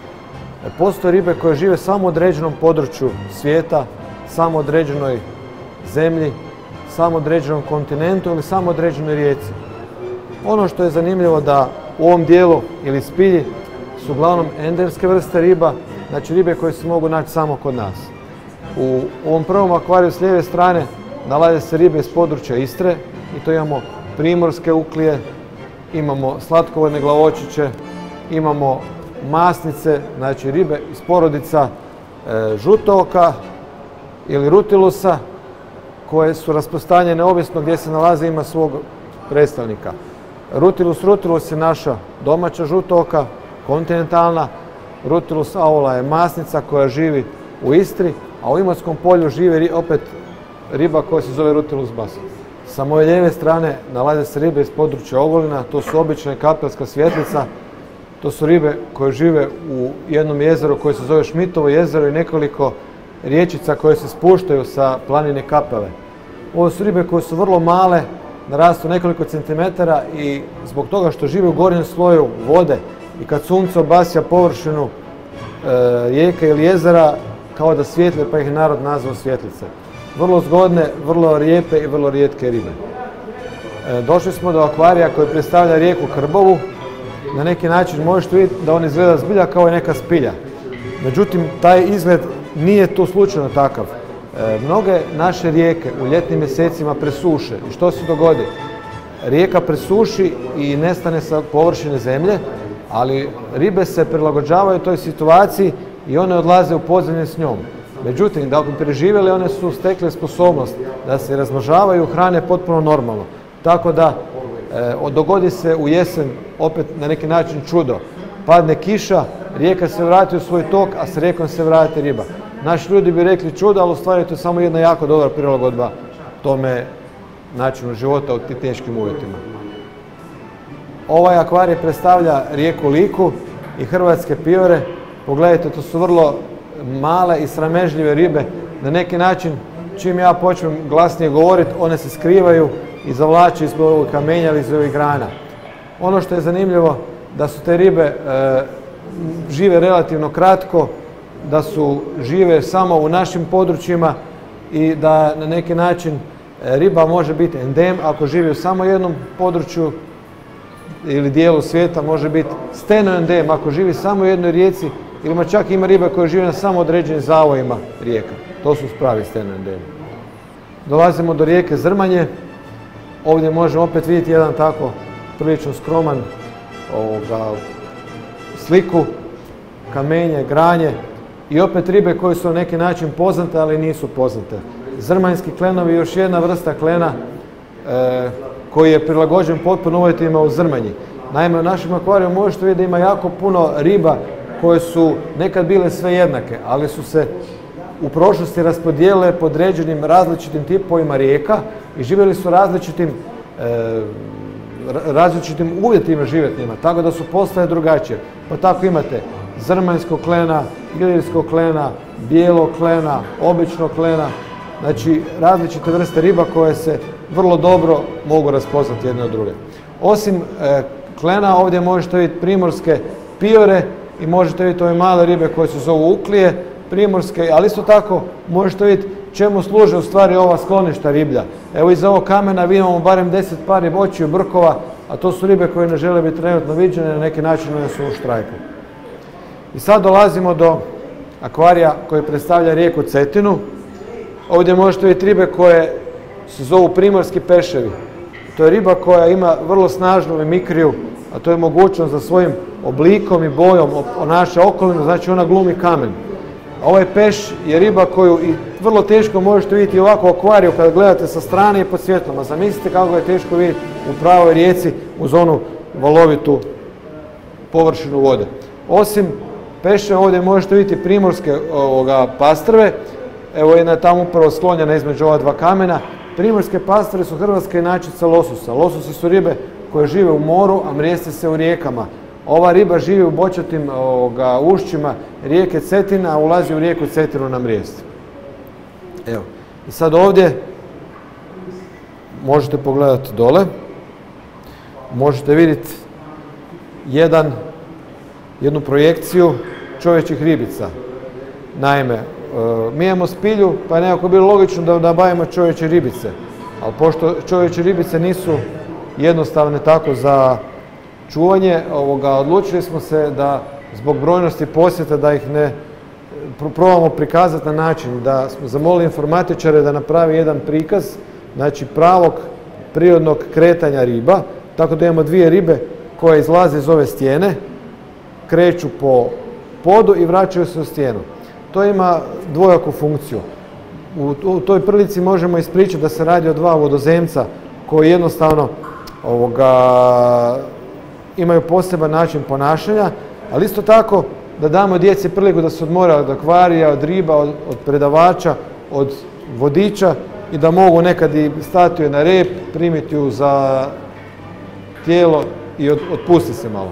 Speaker 1: Postoje ribe koje žive samo u određenom području svijeta, samo u određenoj zemlji, samo u određenom kontinentu ili samo u određenoj rijeci. Ono što je zanimljivo da u ovom dijelu ili spilji su uglavnom endemske vrste riba, znači ribe koje se mogu naći samo kod nas. U ovom prvom akvariju s lijeve strane nalaze se ribe iz područja Istre i to imamo primorske uklije, imamo slatkovodne glavočiće, imamo masnice, znači ribe iz porodica žutooka ili rutilusa koje su rasprostranjene ovisno gdje se nalaze, ima svog predstavnika. Rutilus je naša domaća žutooka, kontinentalna. Rutilus aula je masnica koja živi u Istri, a u Imotskom polju živi opet riba koja se zove Rutilus bass. Sa moje lijeve strane nalaze se ribe iz područja Ogulina, to su obična kapelska svjetlica, to su ribe koje žive u jednom jezeru koje se zove Šmitovo jezero i nekoliko riječica koje se spuštaju sa planine Kapele. Ovo su ribe koje su vrlo male, narastu nekoliko centimetara i zbog toga što žive u gornjem sloju vode i kad sunce obasja površinu rijeke ili jezera, kao da svijetle, pa ih narod nazvao svjetlice. Vrlo zgodne, vrlo lijepe i vrlo rijetke ribe. Došli smo do akvarija koji predstavlja rijeku Krbovu. Na neki način možete vidjeti da on izgleda zbilja kao i neka spilja. Međutim, taj izgled nije tu slučajno takav. Mnoge naše rijeke u ljetnim mjesecima presuše. I što se dogodi? Rijeka presuši i nestane sa površine zemlje, ali ribe se prilagođavaju toj situaciji i one odlaze u podzemlje s njom. Međutim, da bi preživjeli, one su stekle sposobnost da se razmnožavaju, hrane potpuno normalno. Tako da dogodi se u jesen opet na neki način čudo. Padne kiša, rijeka se vrati u svoj tok, a s rijekom se vrati riba. Naši ljudi bi rekli čudo, ali u stvari to je samo jedna jako dobra prilagodba tome načinu života u tim teškim uvjetima. Ovaj akvarij predstavlja rijeku Liku i hrvatske pivore. Pogledajte, to su vrlo male i sramežljive ribe. Na neki način, čim ja počnem glasnije govoriti, one se skrivaju i zavlače iz ovog kamenja ili iz ovih grana. Ono što je zanimljivo, da su te ribe žive relativno kratko, da su žive samo u našim područjima i da na neki način riba može biti endem ako živi u samo jednom području ili dijelu svijeta, može biti stenoendem ako živi samo u jednoj rijeci ili čak ima ribe koje žive na samo određenim zavojima rijeka. To su pravi stenoendemi. Dolazimo do rijeke Zrmanje. Ovdje možemo opet vidjeti jedan tako prilično skroman sliku, kamenje, granje i opet ribe koje su na neki način poznate, ali nisu poznate. Zrmanjski klenovi je još jedna vrsta klena koji je prilagođen potpuno uvjetima u Zrmanji. Naime, u našem akvariju možete vidjeti da ima jako puno riba koje su nekad bile sve jednake, ali su se u prošlosti raspodijelile pod određenim različitim tipovima rijeka i živjeli su različitim uvjetima životnima, tako da su postale drugačije. Pa tako imate zrmanjskog klena, ilirskog klena, bijelog klena, običnog klena, znači različite vrste riba koje se vrlo dobro mogu raspoznati jedne od druge. Osim klena ovdje možete vidjeti primorske piore i možete vidjeti ove male ribe koje se zovu uklije primorske, ali isto tako možete vidjeti čemu služe u stvari ova skloništa riblja. Evo iza ovog kamena vidimo barem 10 pari očiju brkova, a to su ribe koje ne žele biti trenutno viđene, na neki način one su u štrajku. I sad dolazimo do akvarija koji predstavlja rijeku Cetinu. Ovdje možete vidjeti ribe koje se zovu primorski peševi. To je riba koja ima vrlo snažnu mimikriju, a to je mogućnost da svojim oblikom i bojom onaša okolinu, znači ona glumi kamen. A ovaj peš je riba koju i vrlo teško možete vidjeti ovako u akvariju kada gledate sa strane i pod svjetlom. A zamislite kako je teško vidjeti u pravoj rijeci uz onu valovitu površinu vode. Osim peše ovdje možete vidjeti primorske pastrve. Evo jedna je tamo upravo sklonjena između ova dva kamena. Primorske pastrve su hrvatska inačica lososa. Lososi su ribe koje žive u moru, a mrijeste se u rijekama. Ova riba živi u bočatim ušćima rijeke Cetina, a ulazi u rijeku Cetinu na mrijest. Evo. I sad ovdje možete pogledati dole. Možete vidjeti jednu projekciju čovječjih ribica. Naime, mi imamo spilju, pa je nekako bilo logično da nabavimo čovječje ribice. Ali pošto čovječje ribice nisu jednostavne tako za čuvanje, odlučili smo se da zbog brojnosti posjeta da ih ne probamo prikazati na način da smo zamolili informatičare da napravi jedan prikaz, znači pravog prirodnog kretanja riba, tako da imamo dvije ribe koje izlaze iz ove stijene, kreću po podu i vraćaju se u stijenu. To ima dvojaku funkciju. U toj prilici možemo ispričati da se radi o dva vodozemca koji jednostavno imaju poseban način ponašanja, ali isto tako da damo djeci priliku da se odmore od akvarija, od riba, od predavača, od vodiča i da mogu nekad i stati joj na rep, primiti ju za tijelo i otpusti se malo.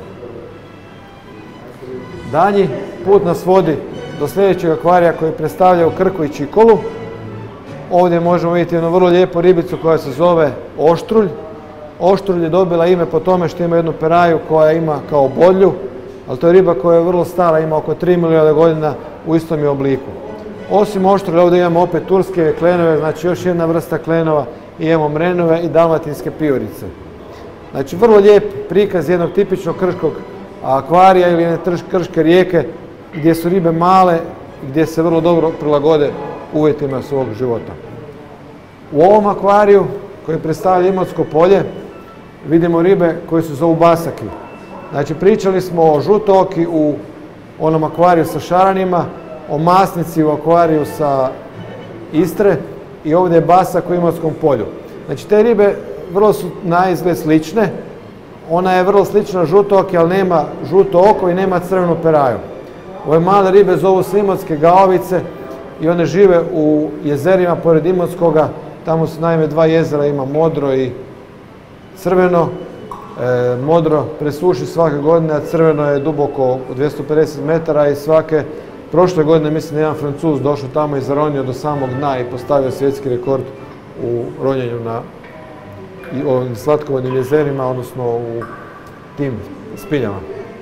Speaker 1: Dalji put nas vodi do sljedećeg akvarija koji predstavlja krku i čikolu. Ovdje možemo vidjeti jednu vrlo lijepu ribicu koja se zove oštrulj. Oštrulj je dobila ime po tome što ima jednu peraju koja ima kao bodlju, ali to je riba koja je vrlo stara, ima oko 3 milijuna godina u istom je obliku. Osim oštrulja ovdje imamo opet turske klenove, znači još jedna vrsta klenova, i imamo mrenove i dalmatinske pijorice. Znači vrlo lijep prikaz jednog tipičnog krškog akvarija ili jedne krške rijeke gdje su ribe male i gdje se vrlo dobro prilagode uvjetima svog života. U ovom akvariju koji predstavlja Imotsko polje vidimo ribe koje se zovu basaki. Znači pričali smo o žutooki u onom akvariju sa šaranima, o masnici u akvariju sa Istre i ovdje je basak u Imotskom polju. Znači te ribe vrlo su na izgled slične. Ona je vrlo slična žutooki, ali nema žuto oko i nema crvenu peraju. Ove male ribe zovu se imotske gaovice i one žive u jezerima pored Imotskoga. Tamo su naime dva jezera, ima Modro i Crveno. Modro presuši svake godine, a Crveno je duboko 250 metara i prošle godine mislim da jedan Francuz došao tamo i zaronio do samog dna i postavio svjetski rekord u ronjenju na ovim slatkovodnim jezerima, odnosno u tim spiljama.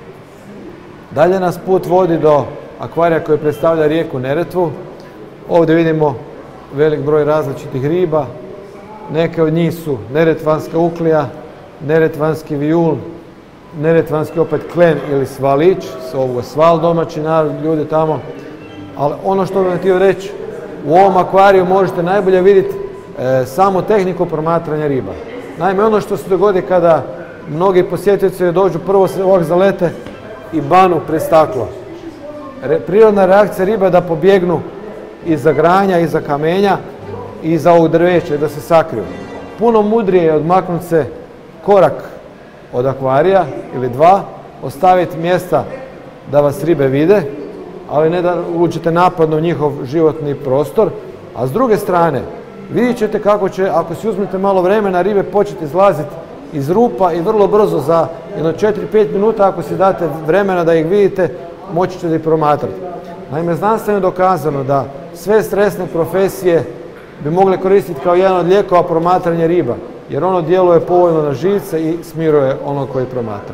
Speaker 1: Dalje nas put vodi do akvarija koji predstavlja rijeku Neretvu. Ovdje vidimo velik broj različitih riba. Neke od njih su neretvanska uklija, neretvanski vijul, neretvanski opet klen ili svalić, sval domaći narod, ljudi tamo. Ali ono što bih htio reći, u ovom akvariju možete najbolje vidjeti samo tehniku promatranja riba. Naime, ono što se dogodi kada mnogi posjetioci dođu, prvo se ovak zalete i banu pred staklo. Prirodna reakcija riba je da pobjegnu iza granja, iza kamenja i iza ovog drveća, da se sakriju. Puno mudrije je odmaknuti se korak od akvarija ili dva, ostaviti mjesta da vas ribe vide, ali ne da uđete napadno u njihov životni prostor. A s druge strane, vidjet ćete kako će, ako si uzmete malo vremena, ribe početi izlaziti iz rupa i vrlo brzo, za jedno 4-5 minuta, ako si date vremena da ih vidite, moći ćete ih promatrati. Naime, znanstveno je dokazano da sve stresne profesije bi mogle koristiti kao jedan od lijekova promatranje riba, jer ono djeluje povoljno na živce i smiruje ono koji promatra.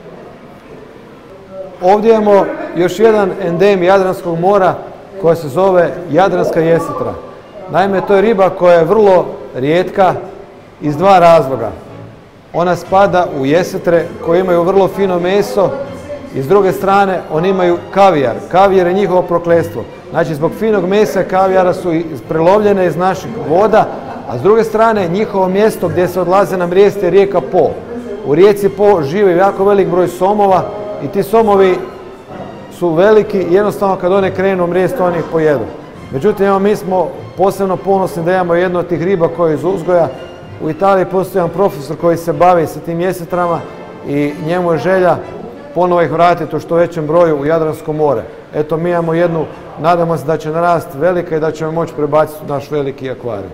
Speaker 1: Ovdje imamo još jedan endem Jadranskog mora koja se zove jadranska jesetra. Naime, to je riba koja je vrlo rijetka iz dva razloga. Ona spada u jesetre koje imaju vrlo fino meso i s druge strane oni imaju kavijar. Kavijar je njihovo prokletstvo. Znači, zbog finog mesa kavijara su prelovljene iz naših voda, a s druge strane njihovo mjesto gdje se odlaze na mrijesti je rijeka Po. U rijeci Po živi jako velik broj somova i ti somovi su veliki i jednostavno kad one krenu mrijest oni ih pojedu. Međutim, evo, mi smo posebno ponosni da imamo jednu od tih riba koja je iz uzgoja. U Italiji postoji jedan profesor koji se bavi sa tim jesetrama i njemu je želja ponovo ih vratiti u što većem broju u Jadransko more. Eto, mi imamo jednu, nadamo se da će narasti velika i da ćemo moći prebaciti u naš veliki akvarij.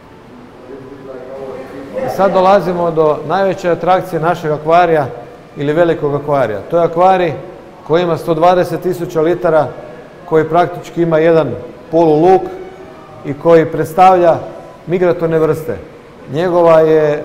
Speaker 1: I sad dolazimo do najveće atrakcije našeg akvarija ili velikog akvarija. To je akvarij koji ima 120.000 litara, koji praktički ima jedan poluluk i koji predstavlja migratorne vrste. Njegova je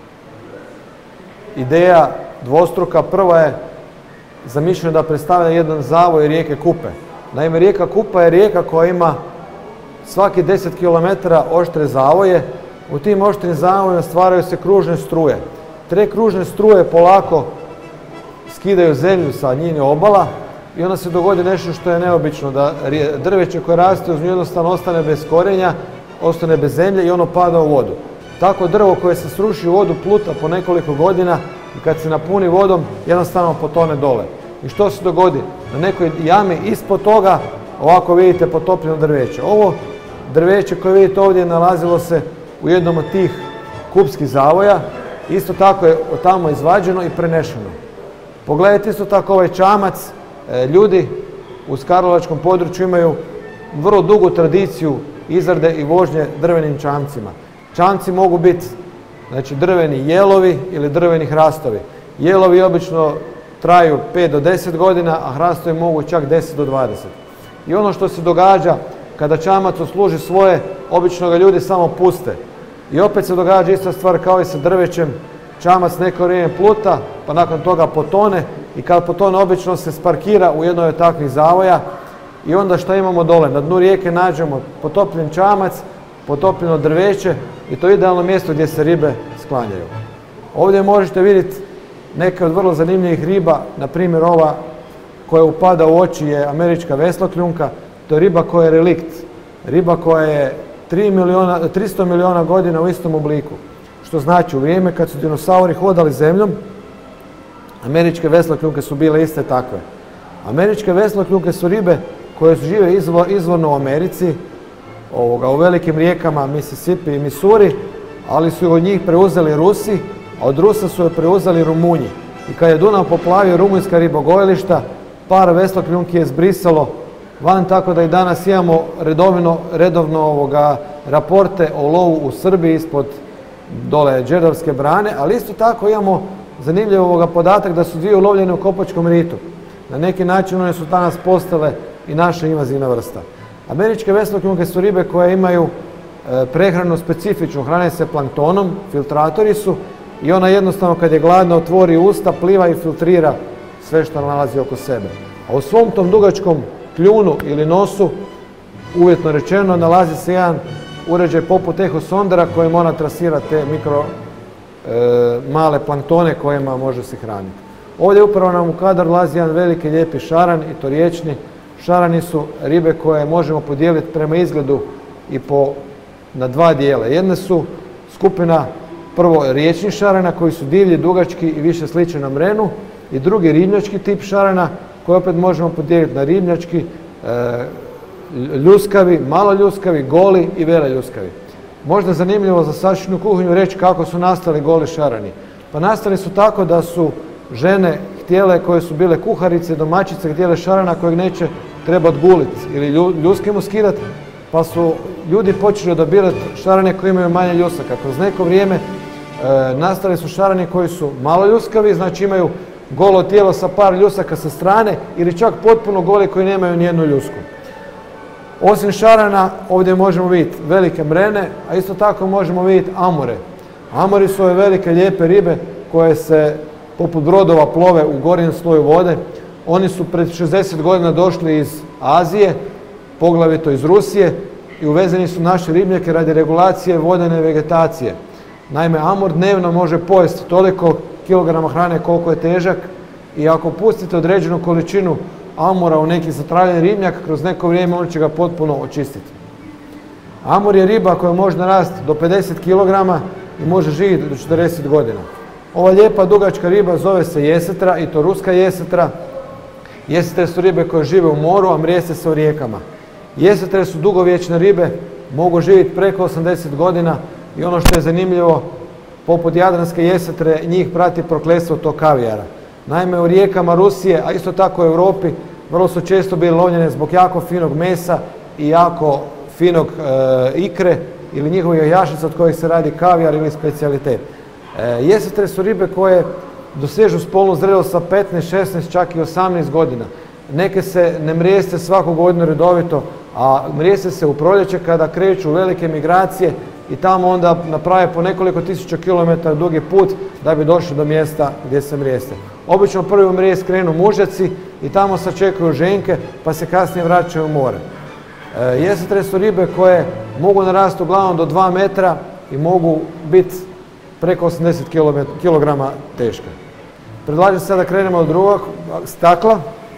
Speaker 1: ideja dvostruka. Prva je zamišljena da predstavlja jedan zavoj rijeke Kupe. Naime, rijeka Kupa je rijeka koja ima svaki 10 km oštre zavoje. U tim oštrim zavojima stvaraju se kružne struje. Te kružne struje polako skidaju zemlju sa njene obala i onda se dogodi nešto što je neobično, da drveće koje raste uz nju jednostavno ostane bez korenja, ostane bez zemlje i ono pada u vodu. Tako drvo koje se sruši u vodu pluta po nekoliko godina i kad se napuni vodom jednostavno potone dole. I što se dogodi? Na nekoj jami ispod toga ovako vidite potopljeno drveće. Ovo drveće koje vidite ovdje nalazilo se u jednom od tih kupskih zavoja. Isto tako je od tamo izvađeno i prenešeno. Pogledajte isto tako ovaj čamac. Ljudi u karlovačkom području imaju vrlo dugu tradiciju izrade i vožnje drvenim čamcima. Čamci mogu biti, znači, drveni jelovi ili drveni hrastovi. Jelovi obično traju 5 do 10 godina, a hrastovi mogu čak 10 do 20. I ono što se događa kada čamac odsluži svoje, obično ga ljudi samo puste. I opet se događa ista stvar kao i sa drvećem. Čamac neko vrijeme pluta, pa nakon toga potone i kad potone obično se sparkira u jednoj od takvih zavoja i onda šta imamo dole? Na dnu rijeke nađemo potopljen čamac, potopljeno drveće i to je idealno mjesto gdje se ribe sklanjaju. Ovdje možete vidjeti neke od vrlo zanimljivih riba, na primjer ova koja upada u oči je američka veslokljunka. To je riba koja je relikt, riba koja je 300 milijuna godina u istom obliku. Što znači, u vrijeme kad su dinosauri hodali zemljom, američke veslokljunke su bile iste takve. Američke veslokljunke su ribe koje žive izvorno u Americi, u velikim rijekama Mississippi i Missouri, ali su od njih preuzeli Rusi, a od Rusa su je preuzeli Rumunji. I kad je Dunav poplavio rumunjska ribogojilišta, par veslokljunki je zbrisalo van, tako da i danas imamo redovno raporte o lovu u Srbiji ispod dole Đerdapske brane, ali isto tako imamo zanimljiv podatak da su dvije ulovljene u Kopačkom ritu. Na neki način one su danas postale i naša invazivna vrsta. Američke veslokljunke su ribe koje imaju prehranu specifičnu, hrane se planktonom, filtratori su i ona jednostavno kad je gladna otvori usta, pliva i filtrira sve što nalazi oko sebe. A u svom tom dugačkom kljunu ili nosu, uvjetno rečeno, nalazi se jedan uređaj poput ehosondera kojim ona trasira te male planktone kojima može se hraniti. Ovdje upravo nam u kadar ulazi jedan veliki lijepi šaran i to riječni. Šarani su ribe koje možemo podijeliti prema izgledu i na dva dijela. Jedne su skupina prvo riječnih šarana koji su divlji, dugački i više sliče na mrenu i drugi ribnjački tip šarana koji opet možemo podijeliti na ribnjački, ljuskavi, malo ljuskavi, goli i veleljuskavi. Možda zanimljivo za sadašnju kuhinju reći kako su nastali goli šarani. Pa nastali su tako da su žene htjele, koje su bile kuharice, domaćice, htjele šarana kojeg neće trebati guliti ili ljuske mu skidati, pa su ljudi počeli odabirati šarane koje imaju manje ljusaka. Kroz neko vrijeme nastali su šarani koji su malo ljuskavi, znači imaju golo tijelo sa par ljusaka sa strane ili čak potpuno goli koji nemaju nijednu ljusku. Osim šarana ovdje možemo vidjeti velike mrene, a isto tako možemo vidjeti amure. Amuri su ove velike lijepe ribe koje se poput brodova plove u gornjem sloju vode. Oni su pred 60 godina došli iz Azije, poglavito iz Rusije, i uvezeni su naše ribnjake radi regulacije vodene vegetacije. Naime, amur dnevno može pojesti toliko kilograma hrane koliko je težak i ako pustite određenu količinu amura u neki zatravljeni ribnjak, kroz neko vrijeme on će ga potpuno očistiti. Amur je riba koja može narasti do 50 kg i može živjeti do 40 godina. Ova lijepa dugačka riba zove se jesetra i to ruska jesetra. Jesetre su ribe koje žive u moru, a mrijeste se u rijekama. Jesetre su dugovječne ribe, mogu živjeti preko 80 godina i ono što je zanimljivo, poput jadranske jesetre, njih prati prokletstvo tog kavijara. Naime, u rijekama Rusije, a isto tako u Europi, vrlo su često bile lovljene zbog jako finog mesa i jako finog ikre ili njihovih jašica od kojih se radi kavijar ili specijalitet. Jesetre su ribe koje dosežu spolnu zrelost sa 15, 16, čak i 18 godina. Neke se ne mrijeste svaku godinu redovito, a mrijeste se u proljeće kada kreću velike migracije i tamo onda naprave po nekoliko tisuća kilometara dugi put da bi došli do mjesta gdje se mrijeste. Obično prvi u mrijest krenu mužjaci i tamo sačekuju ženke pa se kasnije vraćaju u more. Jesetre su ribe koje mogu narasti uglavnom do 2 metra i mogu biti preko 80 kg teške. Predlažem se da krenemo od drugog stakla.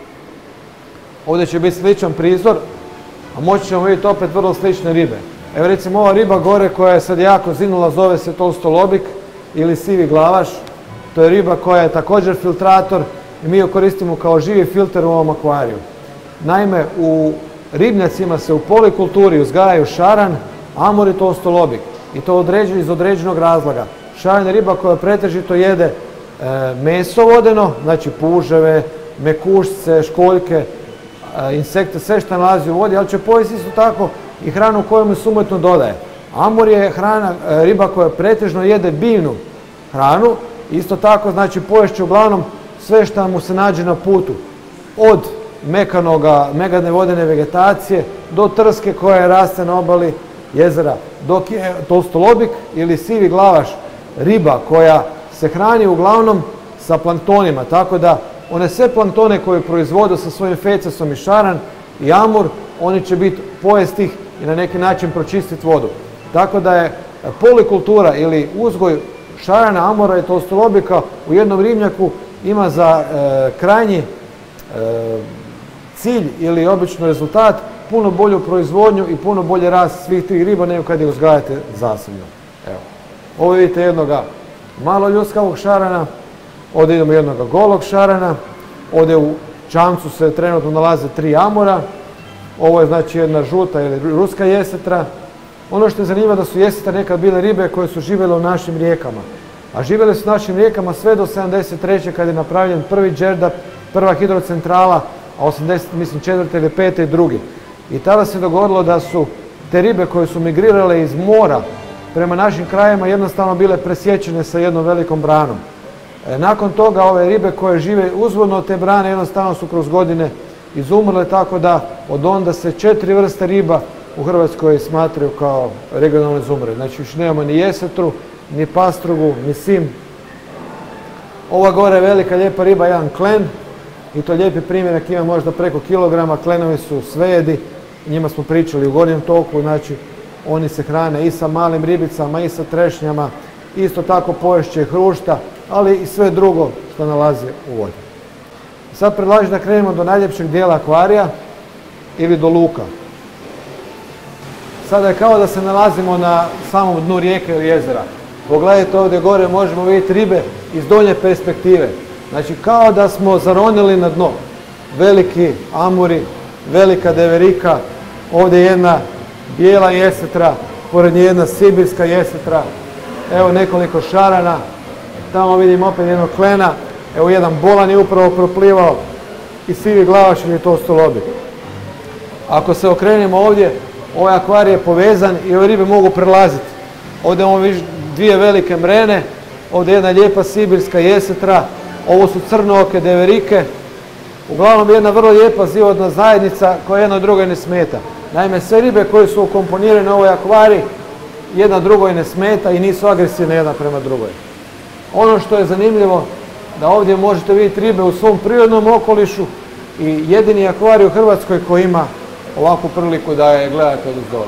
Speaker 1: Ovdje će biti sličan prizor, a moći ćemo vidjeti opet vrlo slične ribe. Evo recimo ova riba gore koja je sad jako zinula zove se tolstolobik ili sivi glavaš. To je riba koja je također filtrator i mi ju koristimo kao živi filter u ovom akvariju. Naime, u ribnjacima se u polikulturi uzgajaju šaran, amur i tolstolobik. I to iz određenog razloga. Šaran je riba koja pretežito jede meso vodeno, znači puževe, mekušce, školjke, insekte, sve što nalazi u vodi, ali će pojesti isto tako i hranu koju mu se umjetno dodaje. Amur je riba koja pretežno jede biljnu hranu, isto tako znači poješće uglavnom sve što mu se nađe na putu, od mekane vodene vegetacije do trske koja raste na obali jezera, dok je tolstolobik ili sivi glavaš riba koja se hrani uglavnom sa planktonima, tako da one sve planktone koje proizvode sa svojim fecesom i šaran i amur, oni će biti pojesti ih i na neki način pročistiti vodu. Tako da je polikultura ili uzgoj šarana, amura i tolstolobika u jednom ribnjaku ima za krajnji cilj ili obično rezultat puno bolju proizvodnju i puno bolje rast svih tih riba nego kad ih uzgajate zasebno. Evo. Ovo vidite jednoga malo ljuskavog šarana, ovdje idemo jednoga golog šarana, ovdje u čamcu se trenutno nalaze 3 amura, ovo je znači jedna žuta ili ruska jesetra. Ono što je zanimljivo da su jesetre nekad bile ribe koje su živjele u našim rijekama, a živjele su u našim rijekama sve do 73. kad je napravljen prvi đerdap, prva hidrocentrala, a 84. ili 5. i drugi. I tada se dogodilo da su te ribe koje su migrirale iz mora prema našim krajima jednostavno bile presječene sa jednom velikom branom. Nakon toga ove ribe koje žive uzvodno od te brane jednostavno su kroz godine izumrle, tako da od onda se 4 vrste riba u Hrvatskoj smatraju kao regionalno izumrle. Znači još nemamo ni jesetru, ni pastrugu, ni sim. Ova gore je velika lijepa riba, jedan klen, i to lijepi primjerak, ima možda preko kilograma. Klenovi su svejedi, njima smo pričali u gornjem toku, znači oni se hrane i sa malim ribicama i sa trešnjama, isto tako poješće i hrušta, ali i sve drugo što nalazi u vodi. Sad predlažem da krenemo do najljepšeg dijela akvarija ili do luka. Sada je kao da se nalazimo na samom dnu rijeke ili jezera. Pogledajte ovdje gore, možemo vidjeti ribe iz donje perspektive. Znači kao da smo zaronili na dno. Veliki amuri, velika deverika, ovdje jedna bijela jesetra, pored nje jedna sibirska jesetra, evo nekoliko šarana, tamo vidim opet jednog klena Evo jedan bolan je upravo proplivao i sivi glavaš ili tolstolobi. Ako se okrenemo ovdje, ovaj akvarij je povezan i ove ribe mogu prelaziti. Ovdje imamo dvije velike mrene, ovdje jedna lijepa sibirska jesetra, ovo su crnooke deverike. Uglavnom jedna vrlo lijepa životna zajednica koja jedna drugoj ne smeta. Naime, sve ribe koje su ukomponirane u ovaj akvarij, jedna drugoj ne smeta i nisu agresivne jedna prema drugoj. Ono što je zanimljivo, da ovdje možete vidjeti ribe u svom prirodnom okolišu i jedini akvarij u Hrvatskoj koji ima ovakvu priliku da je gledate od uzdola.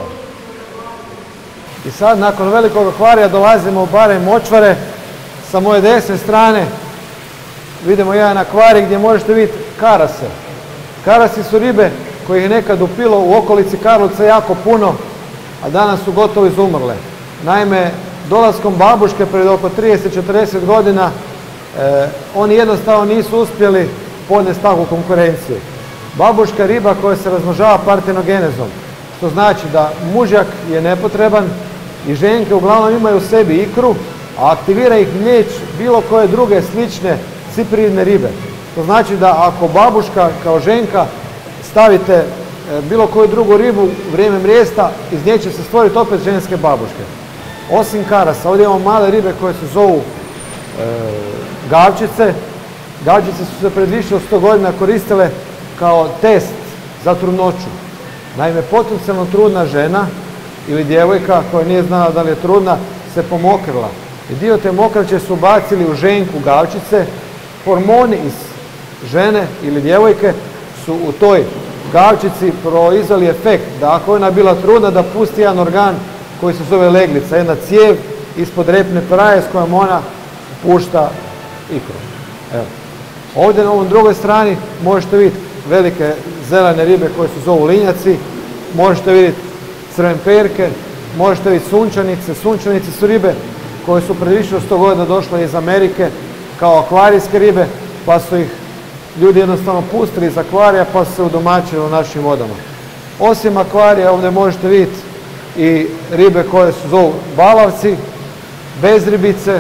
Speaker 1: I sad nakon velikog akvarija dolazimo u bare močvare. Sa moje desne strane vidimo jedan akvarij gdje možete vidjeti karase. Karasi su ribe koje je nekad upilo u okolici Karlovca jako puno, a danas su gotovo izumrle. Naime, dolaskom babuške pred oko 30-40 godina oni jednostavno nisu uspjeli podnesti takvu konkurenciju. Babuška riba koja se razmnožava partenogenezom, što znači da mužjak je nepotreban i ženke uglavnom imaju u sebi ikru, a aktivira ih mlijeć bilo koje druge slične ciperidne ribe. To znači da ako babuška kao ženka stavite bilo koju drugu ribu u vrijeme mrijesta, iz nje će se stvoriti opet ženske babuške. Osim karasa, ovdje imamo male ribe koje se zovu gavčice. Gavčice su se pred više od 100 godina koristile kao test za trudnoću. Naime, potencijalno trudna žena ili djevojka koja nije znala da li je trudna se pomokrila. I dio te mokraće su ubacili u ženku gavčice. Hormoni iz žene ili djevojke su u toj gavčici proizveli efekt da ako je ona bila trudna da pusti jedan organ koji se zove leglica, jedna cijev ispod repne praje s kojom ona pušta ikru. Evo. Ovdje na ovom drugoj strani možete vidjeti velike zelene ribe koje se zovu linjaci, možete vidjeti crvenperke, možete vidjeti sunčanice. Sunčanice su ribe koje su pred više od 100 godina došle iz Amerike kao akvarijske ribe, pa su ih ljudi jednostavno pustili iz akvarija pa su se udomačili u našim vodama. Osim akvarija ovdje možete vidjeti i ribe koje se zovu balavci, bezribice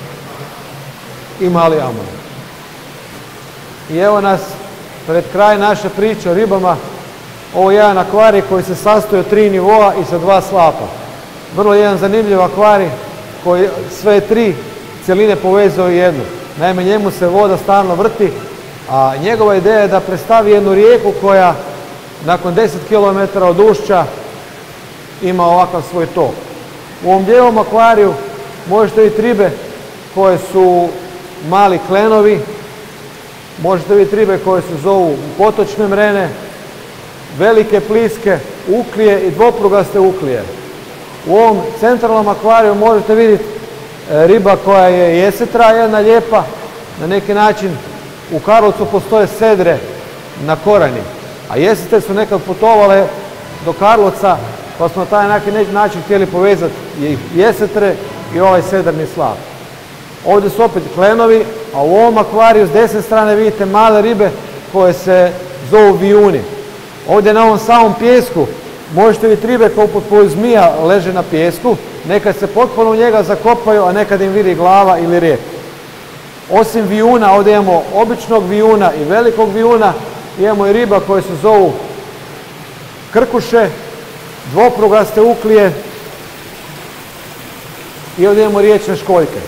Speaker 1: i mali amon. I evo nas pred kraj naše priče o ribama. Ovo je jedan akvarij koji se sastoji od 3 nivoa i sa 2 slapa. Vrlo jedan zanimljiv akvarij koji sve 3 cjeline povezuje u jednu. Naime, njemu se voda stalno vrti, a njegova ideja je da predstavi jednu rijeku koja nakon 10 km od ušća ima ovakav svoj tok. U ovom lijevom akvariju možete vidjeti ribe koje su mali klenovi, možete vidjeti ribe koje se zovu potočne mrene, velike pliske, uklije i dvoprugaste uklije. U ovom centralnom akvariju možete vidjeti riba koja je jesetra, jedna lijepa. Na neki način u Karlovcu postoje sedre na Korani, a jesetre su nekad putovale do Karlovca, pa smo na taj način htjeli povezati jesetre i ovaj sedrni slap. Ovdje su opet klenovi, a u ovom akvariju s desne strane vidite male ribe koje se zovu vijuni. Ovdje na ovom samom pijesku možete vidjeti ribe kao poput zmija leže na pijesku, nekad se potpuno u njega zakopaju, a nekad im viri glava ili rep. Osim vijuna, ovdje imamo običnog vijuna i velikog vijuna, imamo i riba koje se zovu krkuše, dvoprugaste uklije i ovdje imamo riječne školjke.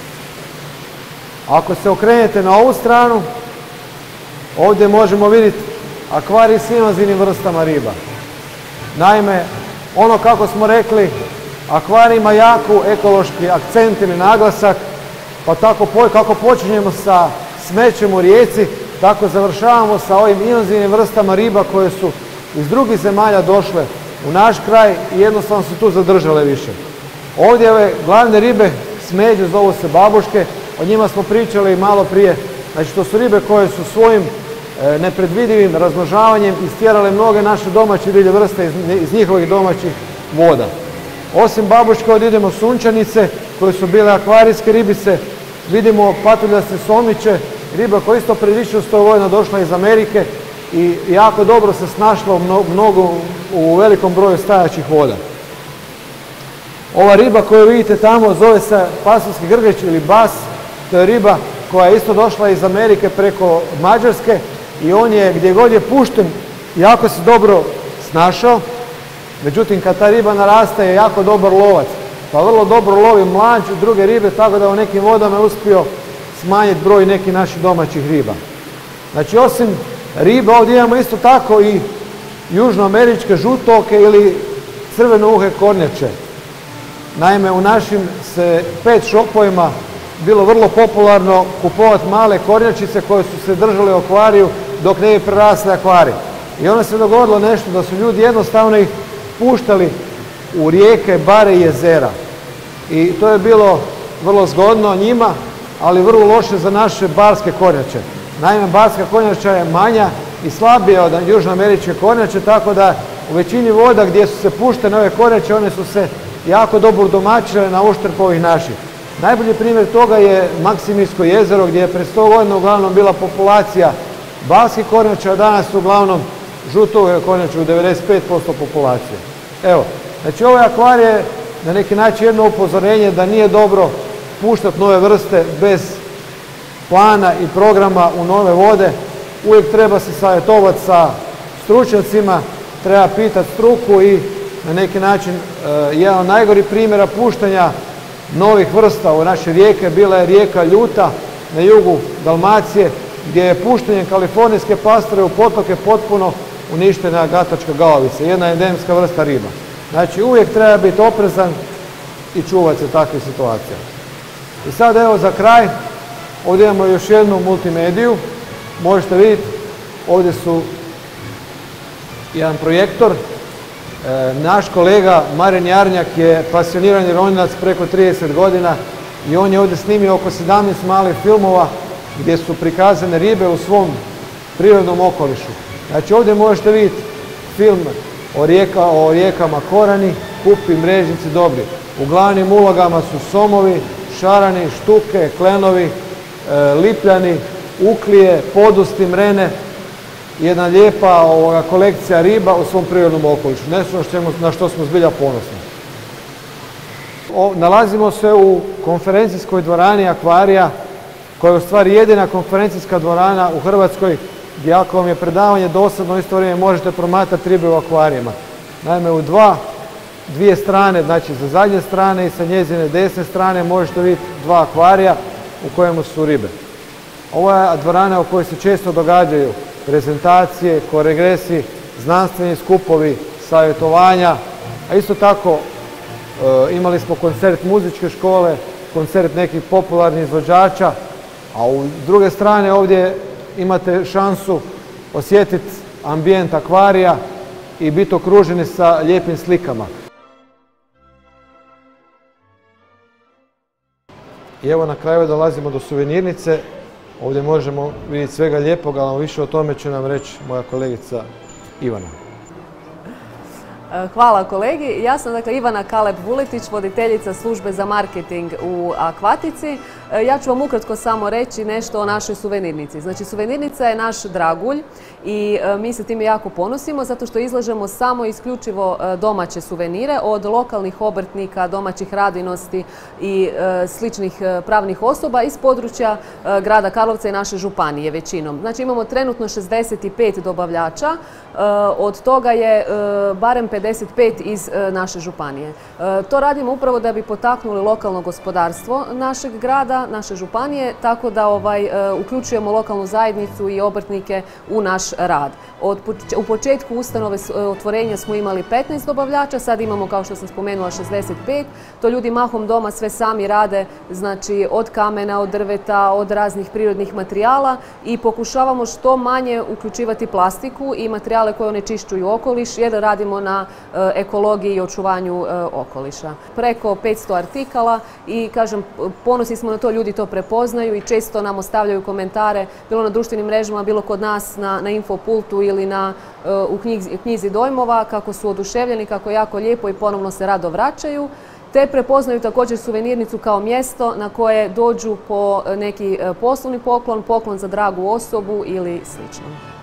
Speaker 1: Ako se okrenete na ovu stranu, ovdje možemo vidjeti akvarij s invazivnim vrstama riba. Naime, ono kako smo rekli, akvarij ima jaku ekološki akcent ili naglasak, pa tako kako počinjemo sa smećem u rijeci, tako završavamo sa ovim invazivnim vrstama riba koje su iz drugih zemalja došle u naš kraj i jednostavno su tu zadržale više. Ovdje ove glavne ribe smeđe zovu se babuške, o njima smo pričali malo prije. Znači to su ribe koje su svojim nepredvidivim razmnožavanjem istjerale mnoge naše domaće riblje vrste iz njihovih domaćih voda. Osim babuške ovdje idemo sunčanice koje su bile akvarijske ribice, vidimo patuljaste somiće, riba koja isto pred više od 100 godina došla iz Amerike i jako dobro se snašla u velikom broju stajaćih voda. Ova riba koju vidite tamo zove se pasovski grgeć ili bas. To je riba koja je isto došla iz Amerike preko Mađarske i on je gdje god je pušten jako se dobro snašao. Međutim, kad ta riba naraste je jako dobar lovac, pa vrlo dobro lovi mlađ i druge ribe, tako da u nekim vodama je uspio smanjiti broj nekih naših domaćih riba. Znači, osim riba, ovdje imamo isto tako i južnoameričke žutoke ili crvenouhe kornjače. Naime, u našim se pet šopovima bilo vrlo popularno kupovati male kornjačice koje su se držale u akvariju dok ne bi prerasle akvarij. I onda se dogodilo nešto da su ljudi jednostavno ih puštali u rijeke, bare i jezera. I to je bilo vrlo zgodno njima, ali vrlo loše za naše barske kornjače. Naime, barska kornjača je manja i slabija od južnoameričke kornjače, tako da u većini voda gdje su se puštene ove kornjače, one su se jako dobro domaćile na uštrb ovih naših. Najbolji primjer toga je Maksimijsko jezero, gdje je pre 100 godina uglavnom bila populacija barskih kornjača, a danas su uglavnom žutouhe kornjače u 95% populacije. Evo, znači ovaj akvarij je na neki način jedno upozorenje da nije dobro puštati nove vrste bez plana i programa u nove vode. Uvijek treba se savjetovati sa stručnjacima, treba pitati struku i na neki način jedan od najgorih primjera puštanja novih vrsta u naše rijeke bila je rijeka Ljuta na jugu Dalmacije, gdje je puštanjem kalifornijske pastore u potoke potpuno uništena gatačka galavica, jedna endemska vrsta riba. Znači, uvijek treba biti oprezan i čuvati se takvih situacija. I sad evo za kraj, ovdje imamo još jednu multimediju. Možete vidjeti, ovdje su jedan projektor. Naš kolega Marin Jarnjak je pasionirani ronilac preko 30 godina i on je ovdje snimio oko 17 malih filmova gdje su prikazane ribe u svom prirodnom okolišu. Znači, ovdje možete vidjeti film o rijekama Korani, Kupi, Mrežnici, Dobri. U glavnim ulogama su somovi, šarani, štuke, klenovi, lipljani, uklije, podusti, mrene. Jedna lijepa kolekcija riba u svom prirodnom okolišu. Nešto na što smo zbilja ponosni. Nalazimo se u konferencijskoj dvorani akvarija, koja je u stvari jedina konferencijska dvorana u Hrvatskoj gdje ako vam je predavanje dosadno, isto vrijeme možete promatrati ribe u akvarijima. Naime, u dvije strane, znači za zadnje strane i sa njezine desne strane možete vidjeti dva akvarija u kojemu su ribe. Ovo je dvorana u kojoj se često događaju prezentacije, koregresi, znanstveni skupovi, savjetovanja, a isto tako imali smo koncert muzičke škole, koncert nekih popularnih izvođača, a u druge strane ovdje imate šansu osjetiti ambijent akvarija i biti okruženi sa lijepim slikama. I evo na kraju dolazimo do suvenirnice. Ovdje možemo vidjeti svega lijepoga, ali više o tome će nam reći moja kolegica Ivana.
Speaker 2: Hvala kolegi. Ja sam Ivana Kaleb-Vuletić, voditeljica službe za marketing u Akvatici. Ja ću vam ukratko samo reći nešto o našoj suvenirnici. Znači, suvenirnica je naš dragulj i mi se time jako ponosimo zato što izlažemo samo isključivo domaće suvenire od lokalnih obrtnika, domaćih radinosti i sličnih pravnih osoba iz područja grada Karlovca i naše županije većinom. Znači, imamo trenutno 65 dobavljača, od toga je barem 55 iz naše županije. To radimo upravo da bi potaknuli lokalno gospodarstvo našeg grada, naše županije, tako da uključujemo lokalnu zajednicu i obrtnike u naš rad. U početku ustanove otvorenja smo imali 15 dobavljača, sad imamo, kao što sam spomenula, 65. To ljudi mahom doma sve sami rade, znači od kamena, od drveta, od raznih prirodnih materijala i pokušavamo što manje uključivati plastiku i materijale koje onečišćuju okoliš jer radimo na ekologiji i očuvanju okoliša. Preko 500 artikala i, kažem, ponosni smo na to, ljudi to prepoznaju i često nam ostavljaju komentare, bilo na društvenim mrežama, bilo kod nas na Infopultu ili u knjizi dojmova, kako su oduševljeni, kako je jako lijepo i ponovno se rado vraćaju. Te prepoznaju također suvenirnicu kao mjesto na koje dođu po neki poslovni poklon, poklon za dragu osobu ili slično.